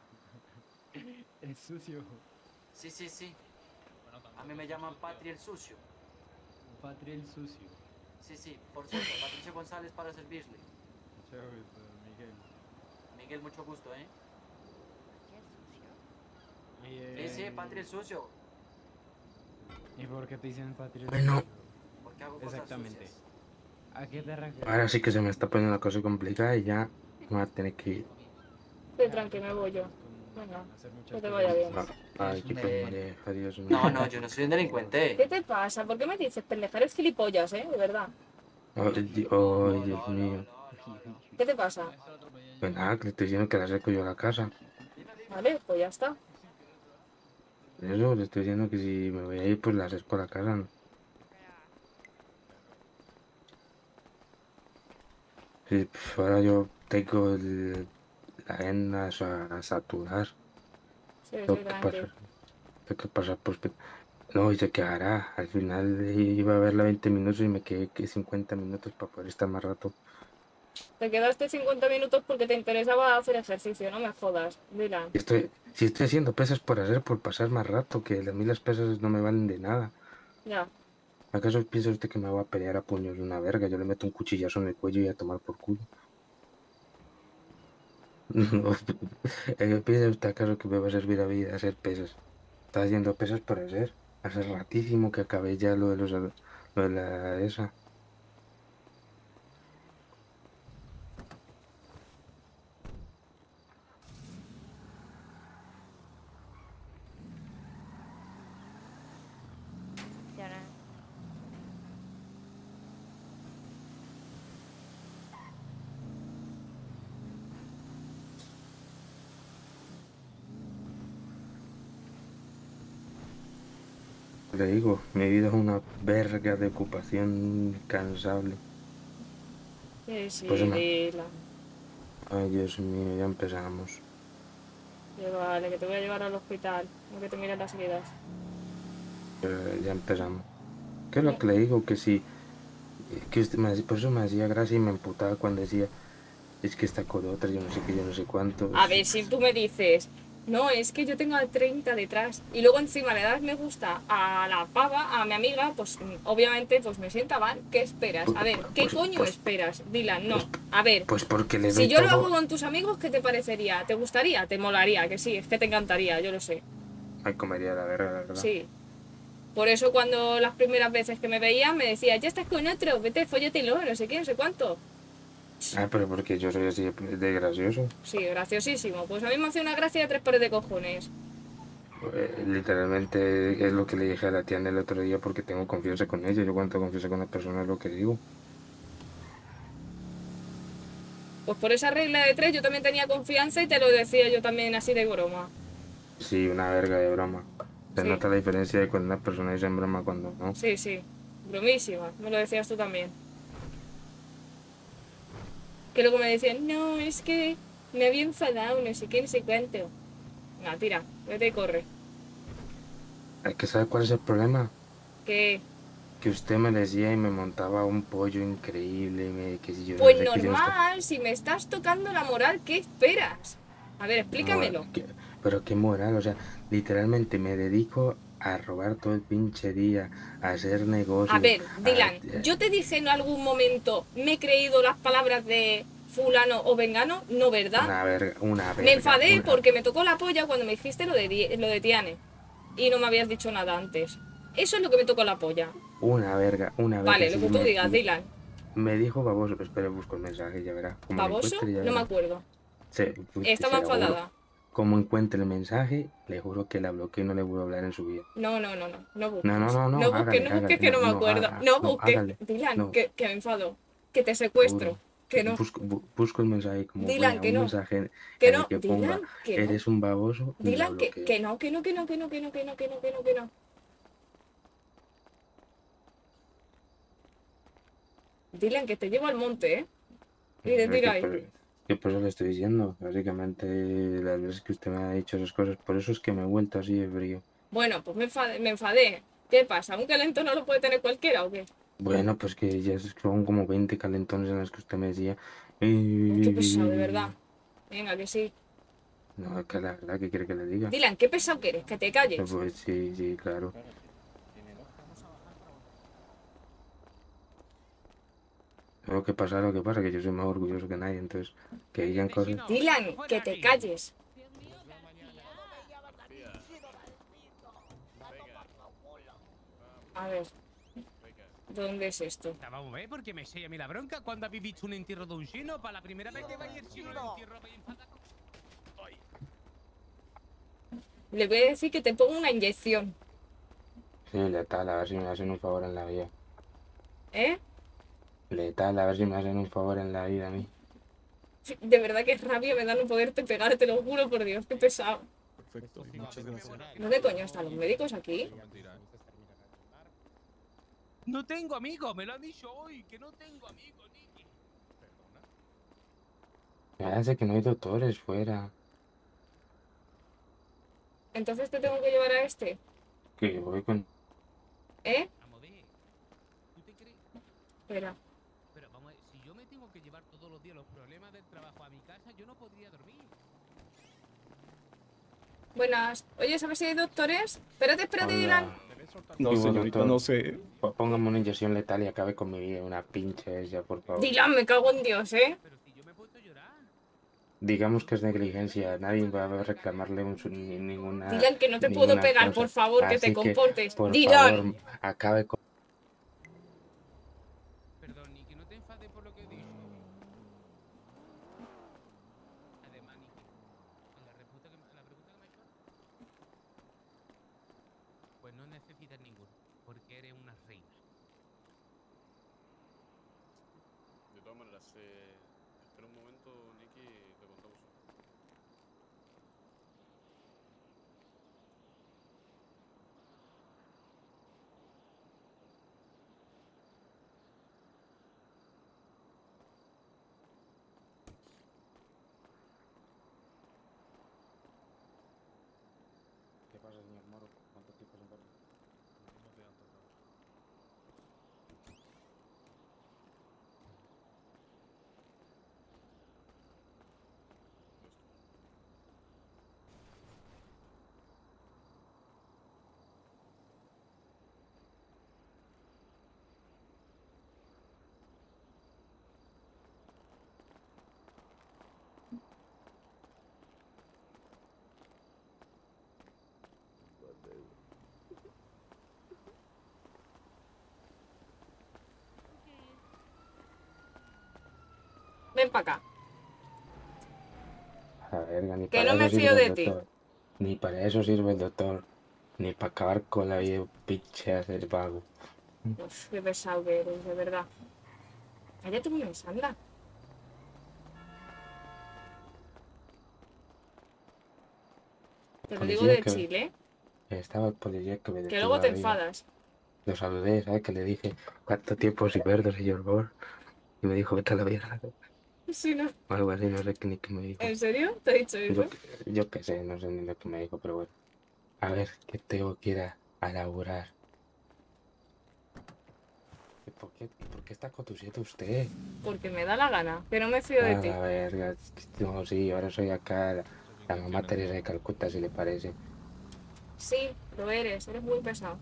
Es sucio. Sí, sí, sí. A mí me llaman Patri el sucio. Patria el sucio. Sí, sí. Por cierto, Patricio González para servirle. Mucho gusto, Miguel. Miguel, mucho gusto, ¿eh? ¿Qué sucio? Oye, Sí, sí, Patri el sucio. ¿y por qué te dicen Patria el Bueno. sucio? Porque hago cosas Exactamente. sucias. ¿A qué te refieres? Ahora sí que se me está poniendo la cosa complicada y ya me voy a tener que ir. Estoy tranquila, me voy yo. Con Venga, hacer muchas que te cosas vaya bien. sucias. Ay, qué Eh, pendeja, Dios mío. No, no, yo no soy un delincuente. ¿Qué te pasa? ¿Por qué me dices pendeja? Eres gilipollas, ¿eh? De verdad. Ay, di- ay, Dios mío. ¿Qué te pasa? Pues nada, que le estoy diciendo que la acerco yo a la casa. Vale, pues ya está. Eso, le estoy diciendo que si me voy a ir, pues la acerco a la casa, ¿no? Sí, pues ahora yo tengo el- la agenda a, a saturar. Sí, Tengo sí, que tranqui. pasar, tengo que pasar por... hospi- No, y se quedará. Al final eh, iba a verla veinte minutos y me quedé que cincuenta minutos para poder estar más rato. Te quedaste cincuenta minutos porque te interesaba hacer ejercicio, no me jodas, Dylan. Y Estoy, si estoy haciendo pesas por hacer, por pasar más rato, que a mí las pesas no me valen de nada. Ya. ¿Acaso piensa usted que me va a pelear a puños de una verga? Yo le meto un cuchillazo en el cuello y a tomar por culo. No, eh, ¿piensa usted acaso que me va a servir a vida hacer pesas? Está haciendo pesas por hacer. Hace ratísimo que acabé ya lo de los lo de la esa. Ya no. Le digo, mi vida es una verga de ocupación cansable. Sí, sí, Pues nada. Dylan. Ay, Dios mío, ya empezamos. Sí, vale, que te voy a llevar al hospital, no que te mires las heridas. Eh, ya empezamos. ¿Qué es lo que le digo? Que si... Que usted me hacía- por eso me hacía gracia y me emputaba cuando decía... Es que está con otra, yo no sé qué, yo no sé cuánto. A ver, si tú me dices, no, es que yo tengo al treinta detrás y luego encima le das me gusta a la pava, a mi amiga, pues mm, obviamente pues me sienta mal. ¿Qué esperas? A ver, ¿qué Pues- coño pues- esperas? Dylan, no. A ver, Pues porque le doy si yo lo todo... hago con tus amigos, ¿qué te parecería? ¿Te gustaría? ¿Te molaría? Que sí, es que te encantaría, yo lo sé. Ay, comería la verga, la verdad. Sí. Por eso cuando las primeras veces que me veían me decía, ya estás con otro, vete, fóllatelo, no sé qué, no sé cuánto. Ah, pero porque yo soy así de, de gracioso. Sí, graciosísimo. Pues a mí me hace una gracia de tres pares de cojones. Eh, literalmente es lo que le dije a la tía el otro día porque tengo confianza con ella. Yo cuando tengo confianza con una persona es lo que digo. Pues por esa regla de tres yo también tenía confianza y te lo decía yo también así de broma. Sí, una verga de broma. Se Sí. nota la diferencia de cuando una persona dice en broma cuando no. Sí, sí. Bromísima. Me lo decías tú también. Que luego me decían, no, es que me había enfadado, no sé qué, no sé cuánto. No, tira, vete y corre. Es que ¿sabe cuál es el problema? Que, Que usted me decía y me montaba un pollo increíble. Y me, que si yo no pues sé, que yo no estoy- normal, si me estás tocando la moral, ¿qué esperas? A ver, explícamelo. No, que- pero qué moral, o sea, literalmente me dedico a robar todo el pinche día, a hacer negocios. A ver, a- Dylan, eh, yo te dije en algún momento, me he creído las palabras de fulano o vengano, no, ¿verdad? Una verga, una verga. Me enfadé una- porque me tocó la polla cuando me dijiste lo de, Di- lo de Tiane y no me habías dicho nada antes. Eso es lo que me tocó la polla. Una verga, una verga. Vale, sí, lo que tú me- digas, me- Dylan. Me dijo baboso, espera, busco el mensaje, ya verá. Como lo ¿Baboso? encuentre, ya No me verá. acuerdo. Se- pues, Estaba se lo juro. enfadada. Como encuentre el mensaje, le juro que la bloqueo y no le vuelvo a hablar en su vida. No, no, no, no. No busques. No, no, no, no, busques, hágale, no busques hágale, que no, no, me no, acuerdo. haga- no no, busques. hágale, Dylan, no. que, que me enfado. Que te secuestro. Seguro. Que no. Busco, bu- busco el mensaje como Dylan, vea, que un no. mensaje Que en el no. que ponga Dylan, que no. eres un baboso y la Dylan, que, bloqueo. que no, que no, que no, que no, que no, que no, que no, que no, que no, que no. Dylan, que te llevo al monte, ¿eh? Y te Pero tiro que ahí. por, que por eso le estoy diciendo. Básicamente, las veces que usted me ha dicho esas cosas, por eso es que me he vuelto así de frío. Bueno, pues me enfadé, me enfadé. ¿Qué pasa? ¿Un calentón no lo puede tener cualquiera o qué? Bueno, pues que ya son como veinte calentones en los que usted me decía. Uy, qué pesado, de "Eh, verdad. Venga, que sí. No, es que la verdad, ¿qué quiere que le diga? Dylan, qué pesado que eres, que te calles. Pues sí, sí, claro. Lo que pasa, lo que pasa, que yo soy más orgulloso que nadie, entonces, que digan cosas. Dylan, que te calles. A ver, ¿dónde es esto? Vamos a ver, porque me sé a mí la bronca cuando habéis visto un entierro de un chino. Para la primera vez que vaya el chino al entierro vais a enfadar con- Le voy a decir que te pongo una inyección. Sí, letal, a ver si me hacen un favor en la vida. ¿Eh? Letal, a ver si me hacen un favor en la vida a mí. De verdad que rabia me da no poderte pegar, te lo juro por Dios, qué pesado. Perfecto, muchas gracias. ¿Dónde coño están los médicos aquí? No tengo amigos, me lo han dicho hoy, que no tengo amigos, Nicky. Me hace que no hay doctores fuera. Entonces te tengo que llevar a este, Que voy con... ¿eh? Vamos a ver. ¿Tú te crees? Espera. Pero vamos a ver, si yo me tengo que llevar todos los días los problemas del trabajo a mi casa, yo no podría dormir. Buenas. Oye, ¿sabes si hay doctores? Espérate, espérate, Dylan. No, Digo, señorita, doctor, no sé. p- Póngame una inyección letal y acabe con mi vida, una pinche ella, por favor. Dylan, me cago en Dios, ¿eh? Pero si yo me he puesto a llorar. Digamos que es negligencia, nadie va a reclamarle un, su- ni- ninguna... Dylan, que no te puedo ninguna pegar, cosa. por favor, que te Así comportes. por Dylan. favor, acabe con... Perdón, Nicky, no te enfades por lo que he dicho. Además, Nicky, con la respuesta que, me- la pregunta que me ha hecho, pues no necesitas ninguno, porque eres una reina. De todas maneras, eh, espera un momento, Nicky, te contamos. ¿Qué pasa, señor Moro? ¿Cuánto tiempo se encarga? No te han tocado. Ven para acá. A ver, ni Que para no me eso fío sirve de el ti. doctor. Ni para eso sirve el doctor. Ni para acabar con la vida de un pinche hacer vago. Uf, qué pesado que eres, de verdad. Cállate un mes, anda. Te lo digo Policía de que- Chile, Estaba el policía que me que detuvo luego te la vida. enfadas. Lo saludé, ¿sabes? Que le dije, ¿cuánto tiempo sin verte, señor Bor? Y me dijo, vete a la vida. Sí, ¿no? O algo así, no sé qué ni qué me dijo. ¿En serio? ¿Te ha dicho Yo, eso? yo qué sé, no sé ni lo que me dijo, pero bueno. A ver, que tengo que ir a, a laburar. ¿Y por qué, y por qué está conduciendo usted? Porque me da la gana, que no me fío de A ti. la verga, es que no, sí, ahora soy acá la, la mamá Teresa de Calcuta, si le parece. Sí, lo eres, eres muy pesado.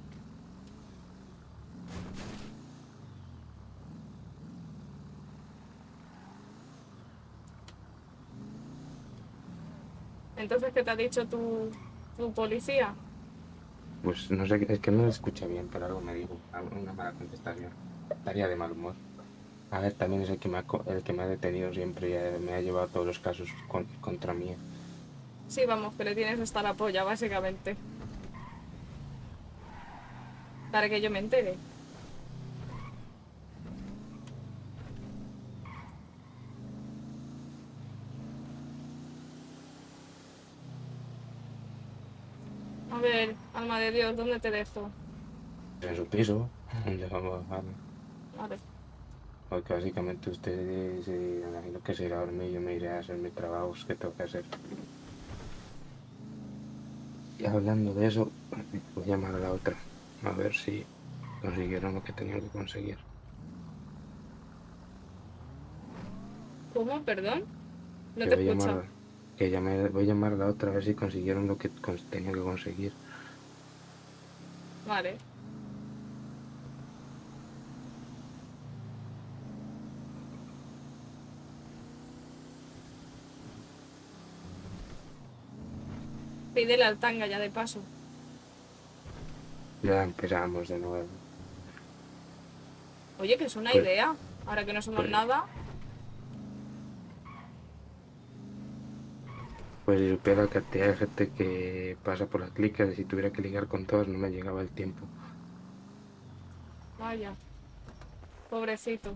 Entonces, ¿qué te ha dicho tu, tu policía? Pues no sé, es que no lo escucha bien, pero algo me dijo, una mala contestación. Estaría de mal humor. A ver, también es el que me ha, co- el que me ha detenido siempre y eh, me ha llevado todos los casos con- contra mí. Sí, vamos, que le tienes hasta la polla, básicamente. Para que yo me entere. A ver, alma de Dios, ¿dónde te dejo? En su piso. ¿Dónde vamos a dejarlo? Vale. Porque básicamente ustedes, eh, me imagino que se irá a dormir y yo me iré a hacer mis trabajos que tengo que hacer. Y hablando de eso, voy a llamar a la otra. A ver si consiguieron lo que tenían que conseguir. ¿Cómo? ¿Perdón? No Que te voy a escucho. llamar, que llame- voy a llamar a la otra a ver si consiguieron lo que cons- tenían que conseguir. Vale. Pídele al tanga ya de paso. Ya empezamos de nuevo. Oye, que es una Pues- idea. Ahora que no somos pues- nada. Pues si supiera la cantidad de gente que pasa por las clicas y si tuviera que ligar con todos no me llegaba el tiempo. Vaya. Pobrecito.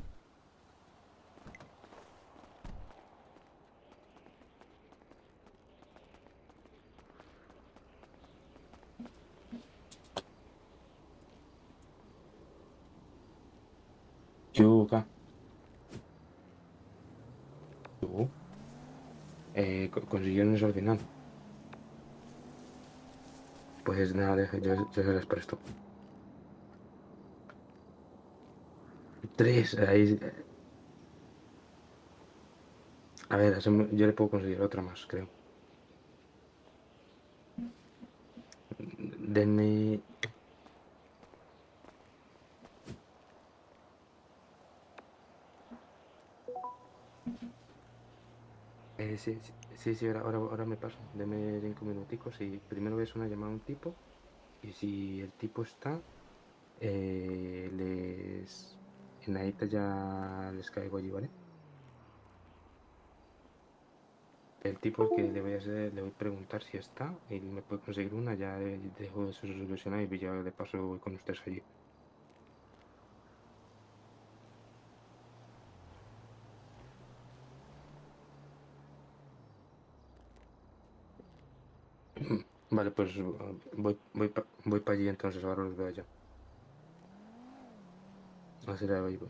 Yuga. ¿Tú? Eh, co- ¿consiguieron eso al final? Pues nada, deja, yo, yo se las presto. Tres, ahí... A ver, hacemos- yo le puedo conseguir otra más, creo. Denme... Eh, sí, sí, sí, sí, ahora, ahora, ahora me paso. Deme cinco minuticos y primero ves una llamada a un tipo y si el tipo está, eh, les... En ahorita ya les caigo allí, ¿vale? El tipo al que le voy a hacer, le voy a preguntar si está y me puede conseguir una, ya eh, dejo eso solucionado y ya de paso voy con ustedes allí. Vale, pues uh, voy, voy, pa- voy para allí entonces, ahora los veo allá. Así la voy, voy.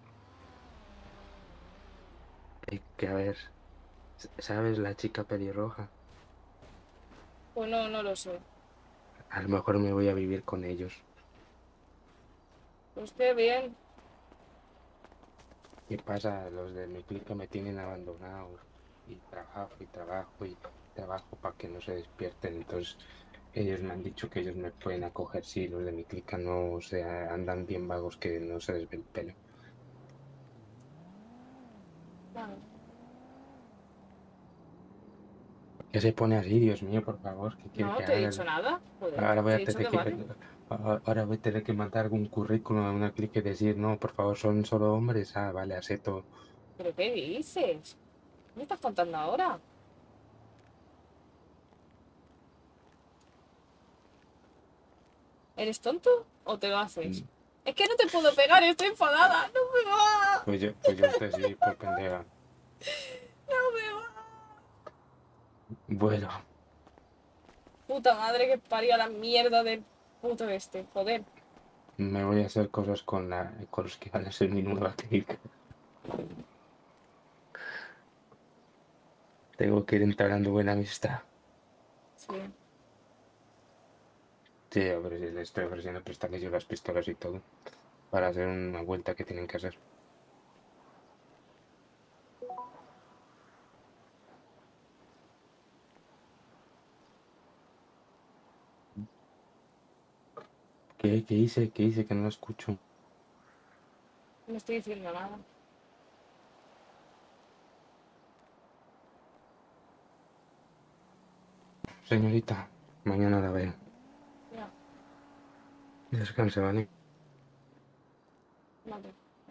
Eh, que a ver, s- ¿sabes la chica pelirroja? Pues no, no lo sé. A lo mejor me voy a vivir con ellos. Pues qué bien. ¿Qué pasa? Los de mi clica me tienen abandonado y trabajo y trabajo y trabajo para que no se despierten. Entonces ellos me han dicho que ellos me pueden acoger si los de mi clica no se andan bien vagos que no se les ve el pelo. Vale. ¿Qué se pone así, Dios mío, por favor? ¿Qué quiere No que te he haga? dicho nada. Joder, Ahora voy te he a dicho tener que que vale. ahora voy a tener que mandar algún currículum a una clica y decir, no, por favor, son solo hombres. Ah, vale, acepto. ¿Pero qué dices? ¿Qué me estás contando ahora? ¿Eres tonto o te lo haces? Mm. Es que no te puedo pegar, estoy enfadada. No me va. Pues yo, pues yo usted sí, por pendeja. No me va. Bueno, Puta madre que parió la mierda del puto este. Joder. me voy a hacer cosas con, la, con los que van a ser mi nueva clica. Tengo que ir entablando buena amistad. Sí. Sí, a ver si les estoy ofreciendo prestarles yo las pistolas y todo. Para hacer una vuelta que tienen que hacer. ¿Qué, qué hice? ¿Qué hice? Que no lo escucho. No estoy diciendo nada. Señorita, mañana la veo. Ya, Descanse, ¿vale? vale.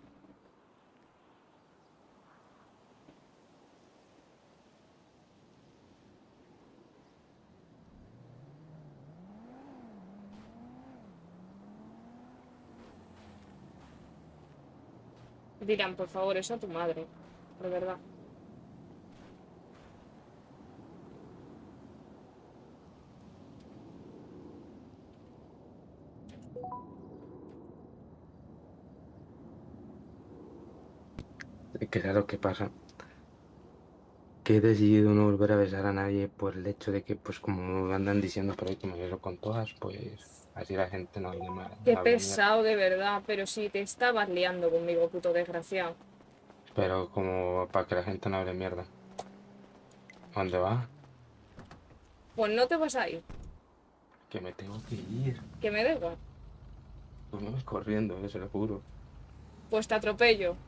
Dirán, por favor, eso a tu madre. De verdad. Que es lo que pasa. Que he decidido no volver a besar a nadie por el hecho de que, pues como andan diciendo por ahí que me beso con todas, pues así la gente no hable mal. Qué no hable mierda. pesado, de verdad. Pero sí, te estabas liando conmigo, puto desgraciado. Pero como para que la gente no hable mierda. ¿A dónde va? Pues no te vas a ir. Que me tengo que ir. Que me da igual. Pues me vas corriendo, eh, se lo juro. Pues te atropello.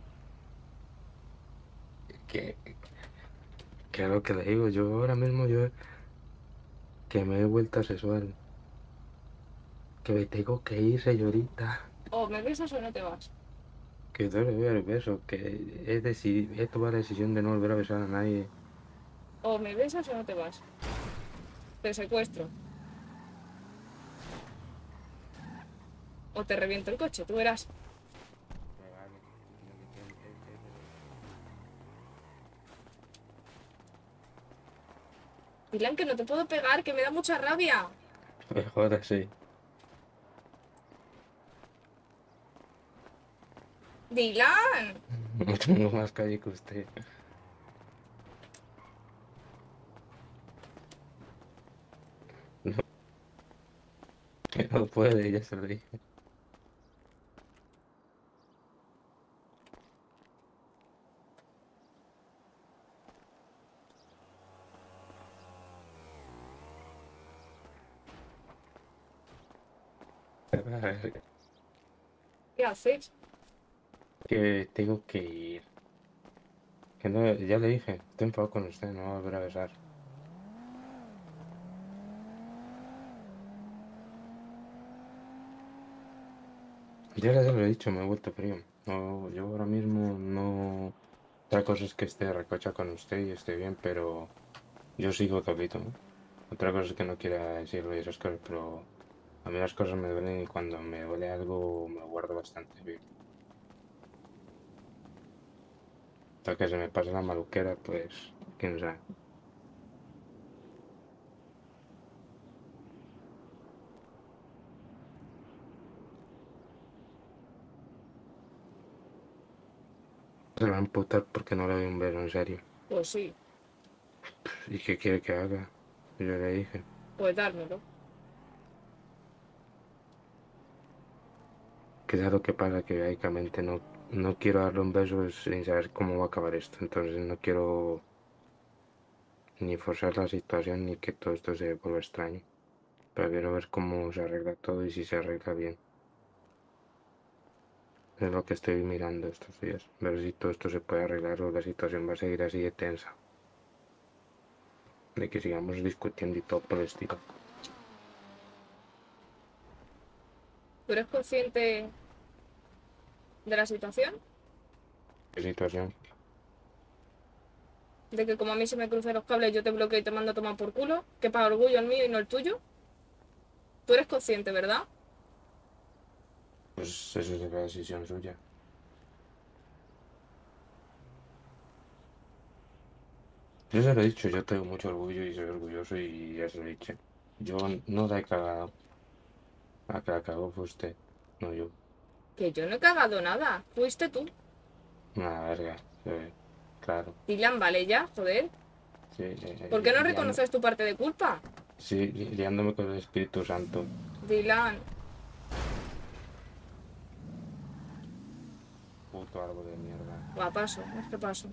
Que, que es lo que le digo, yo ahora mismo yo que me he vuelto sexual. Que me tengo que ir, señorita. O me besas o no te vas. Que yo le voy el beso, que he, decidi- he tomado la decisión de no volver a besar a nadie. O me besas o no te vas. Te secuestro. O te reviento el coche, tú verás. Dylan, que no te puedo pegar, que me da mucha rabia. Mejor así. Dylan. No tengo más calle que usted. No, que no puede, ya se lo dije. A ver, ¿Qué haces? que tengo que ir. Que no, ya le dije, estoy enfadado con usted, no va a volver a besar. Ya les lo he dicho, me he vuelto frío. No, yo ahora mismo no... Otra cosa es que esté recocha con usted y esté bien, pero yo sigo topito, ¿no? Otra cosa es que no quiera decirlo y esas cosas, pero a mí las cosas me duelen y cuando me duele algo me guardo bastante bien. Hasta que se me pase la maluquera, pues, quién sabe. Se va a emputar porque no le doy un beso en serio. Pues sí, ¿Y qué quiere que haga? Yo le dije. pues dármelo. Que es lo que pasa, que básicamente no, no quiero darle un beso sin saber cómo va a acabar esto. Entonces no quiero ni forzar la situación ni que todo esto se vuelva extraño. Prefiero ver cómo se arregla todo y si se arregla bien. Es lo que estoy mirando estos días. Ver si todo esto se puede arreglar o la situación va a seguir así de tensa. De que sigamos discutiendo y todo por el estilo. ¿Tú eres consciente de la situación? ¿Qué situación? De que como a mí se me cruzan los cables, yo te bloqueo y te mando a tomar por culo. Que para orgullo el mío y no el tuyo. Tú eres consciente, ¿verdad? Pues eso es la decisión suya. Yo se lo he dicho, yo tengo mucho orgullo y soy orgulloso y ya se lo he dicho. Yo no la he cagado. La que la cagó fue usted, no yo. Que yo no he cagado nada. Fuiste tú. Una verga, se ve. Claro. Dylan, vale ya, joder. Sí, eh, ¿Por qué no liando- reconoces tu parte de culpa? Sí, li- liándome con el Espíritu Santo. Dylan, Puto árbol de mierda. va, paso, es que paso.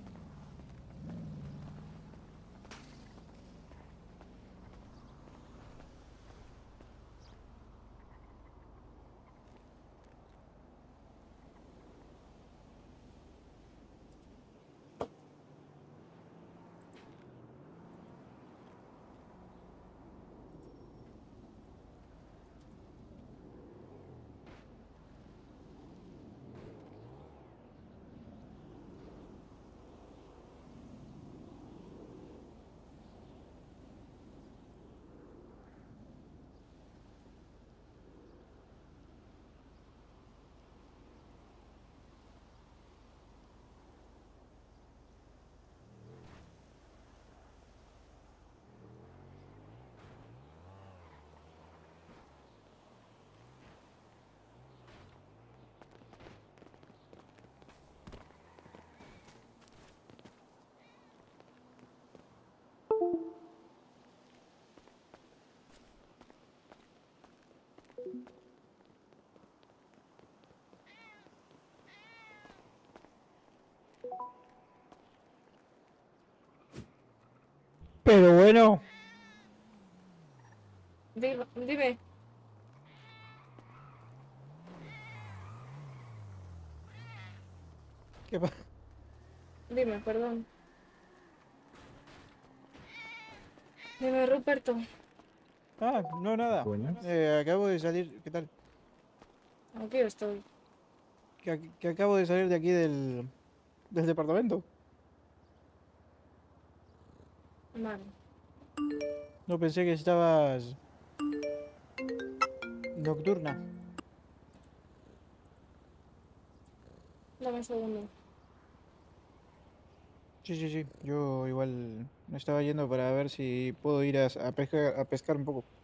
Pero bueno. Diga- Dime. ¿Qué pasa? Dime, perdón. Dime, Ruperto. Ah, no, nada. Buenas. Eh, acabo de salir. ¿Qué tal? Aquí estoy. Que, ac- que acabo de salir de aquí del, del departamento. Vale. No pensé que estabas nocturna. Dame un segundo. Sí, sí, sí. Yo igual me estaba yendo para ver si puedo ir a, a pescar, a pescar un poco.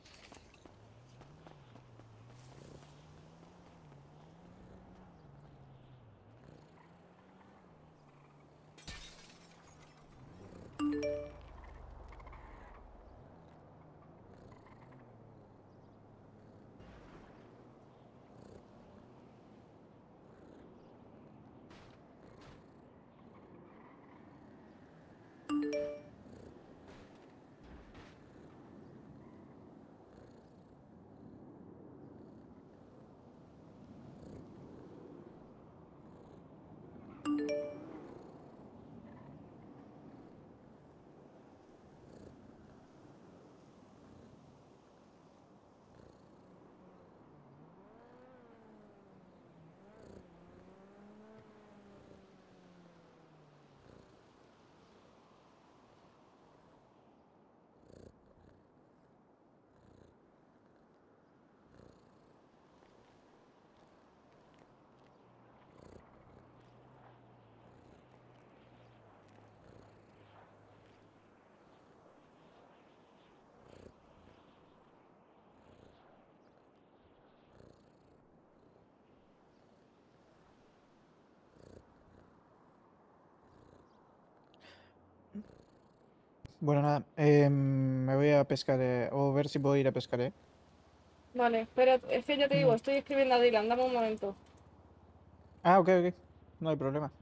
Bueno, nada. eh, me voy a pescar. Eh, o ver si puedo ir a pescar, ¿eh? Vale, espera, es que ya te digo, Mm. estoy escribiendo a Dylan, dame un momento. Ah, ok, ok. No hay problema.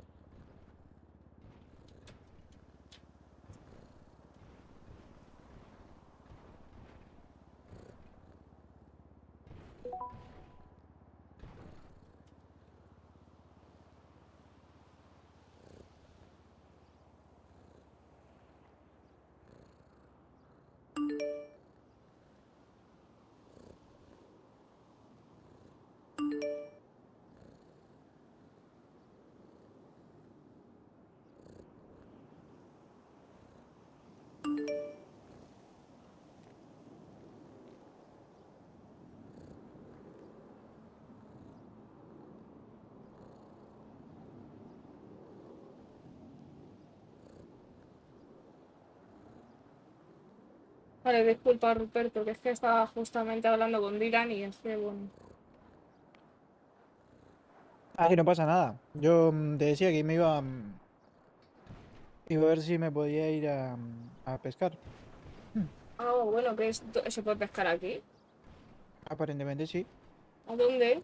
Vale, disculpa, Ruperto, que es que estaba justamente hablando con Dylan y es que, bueno. Ah, que no pasa nada. Yo mm, te decía que me iba, mm, iba a ver si me podía ir a, mm, a pescar. Mm. Ah, bueno, que es, se puede pescar aquí. Aparentemente sí. ¿A dónde?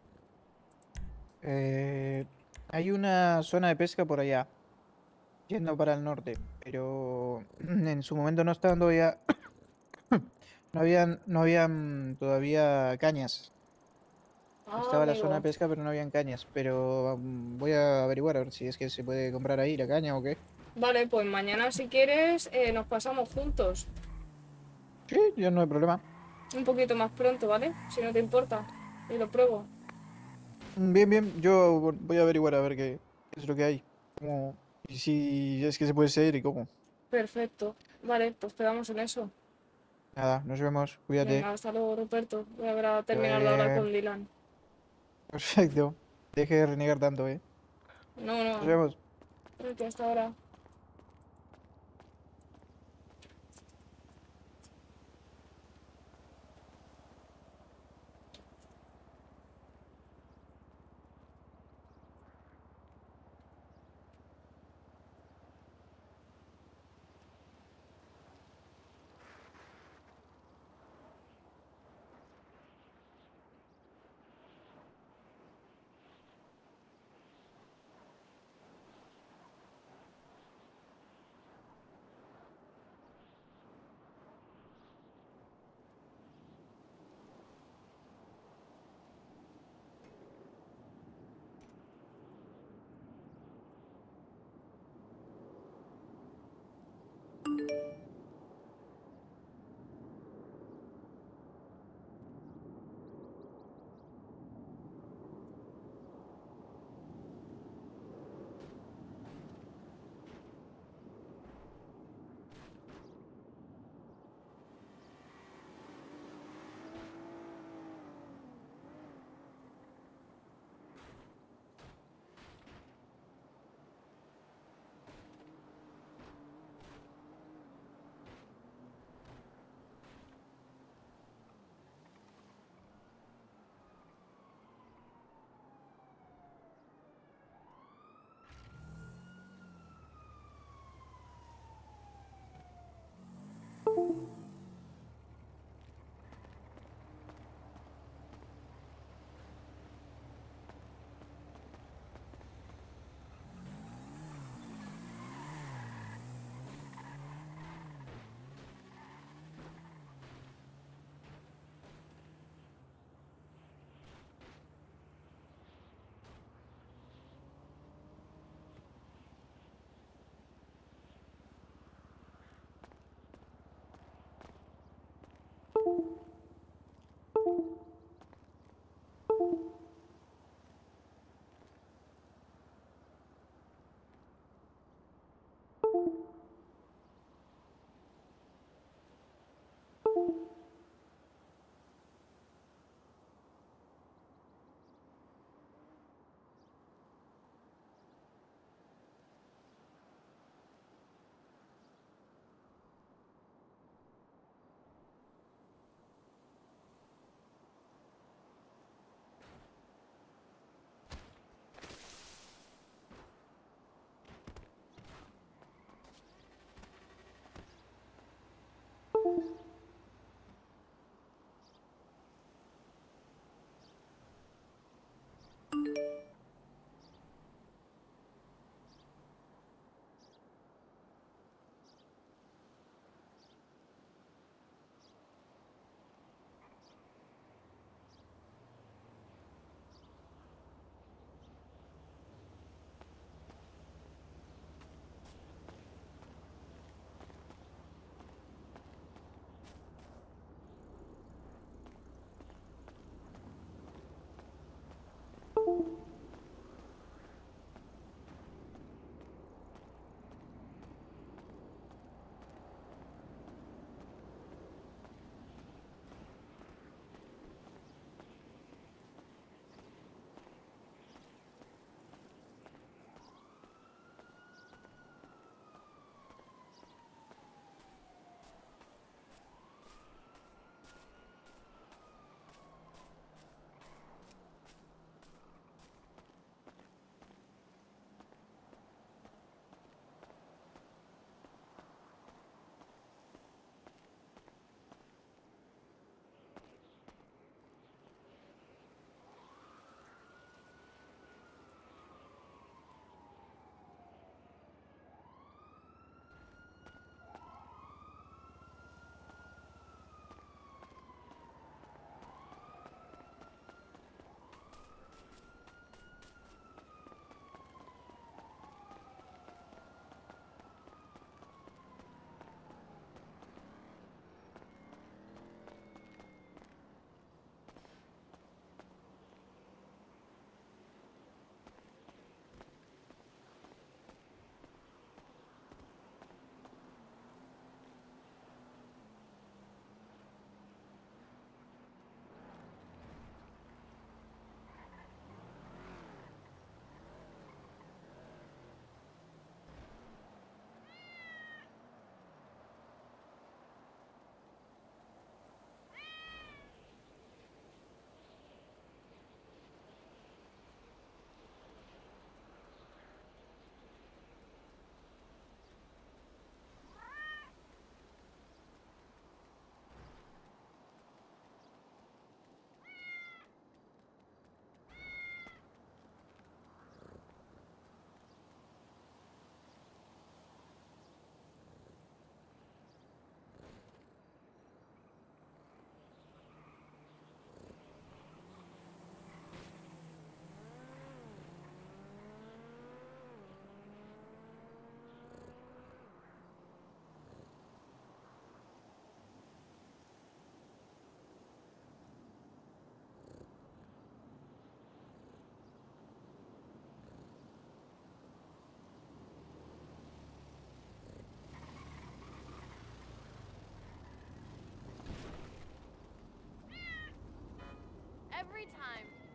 Eh, hay una zona de pesca por allá, yendo para el norte, pero en su momento no estaban todavía, no habían, no habían todavía cañas. Ah, Estaba la zona de amigo. pesca, pero no habían cañas. Pero mm, voy a averiguar a ver si es que se puede comprar ahí la caña o qué. Vale, pues mañana si quieres eh, nos pasamos juntos. Sí, yo no hay problema. Un poquito más pronto, ¿vale? Si no te importa. Y lo pruebo. Mm, Bien, bien, yo vo- voy a averiguar a ver qué, qué es lo que hay. Cómo, y si es que se puede seguir y cómo. Perfecto. Vale, pues quedamos en eso. Nada, nos vemos, cuídate. Venga, hasta luego, Ruperto. Voy a ver a Que vaya terminar de hablar bien. con Dylan. Perfecto. Deje de renegar tanto, eh. No, Nos no. vemos. Creo que hasta ahora. Every time.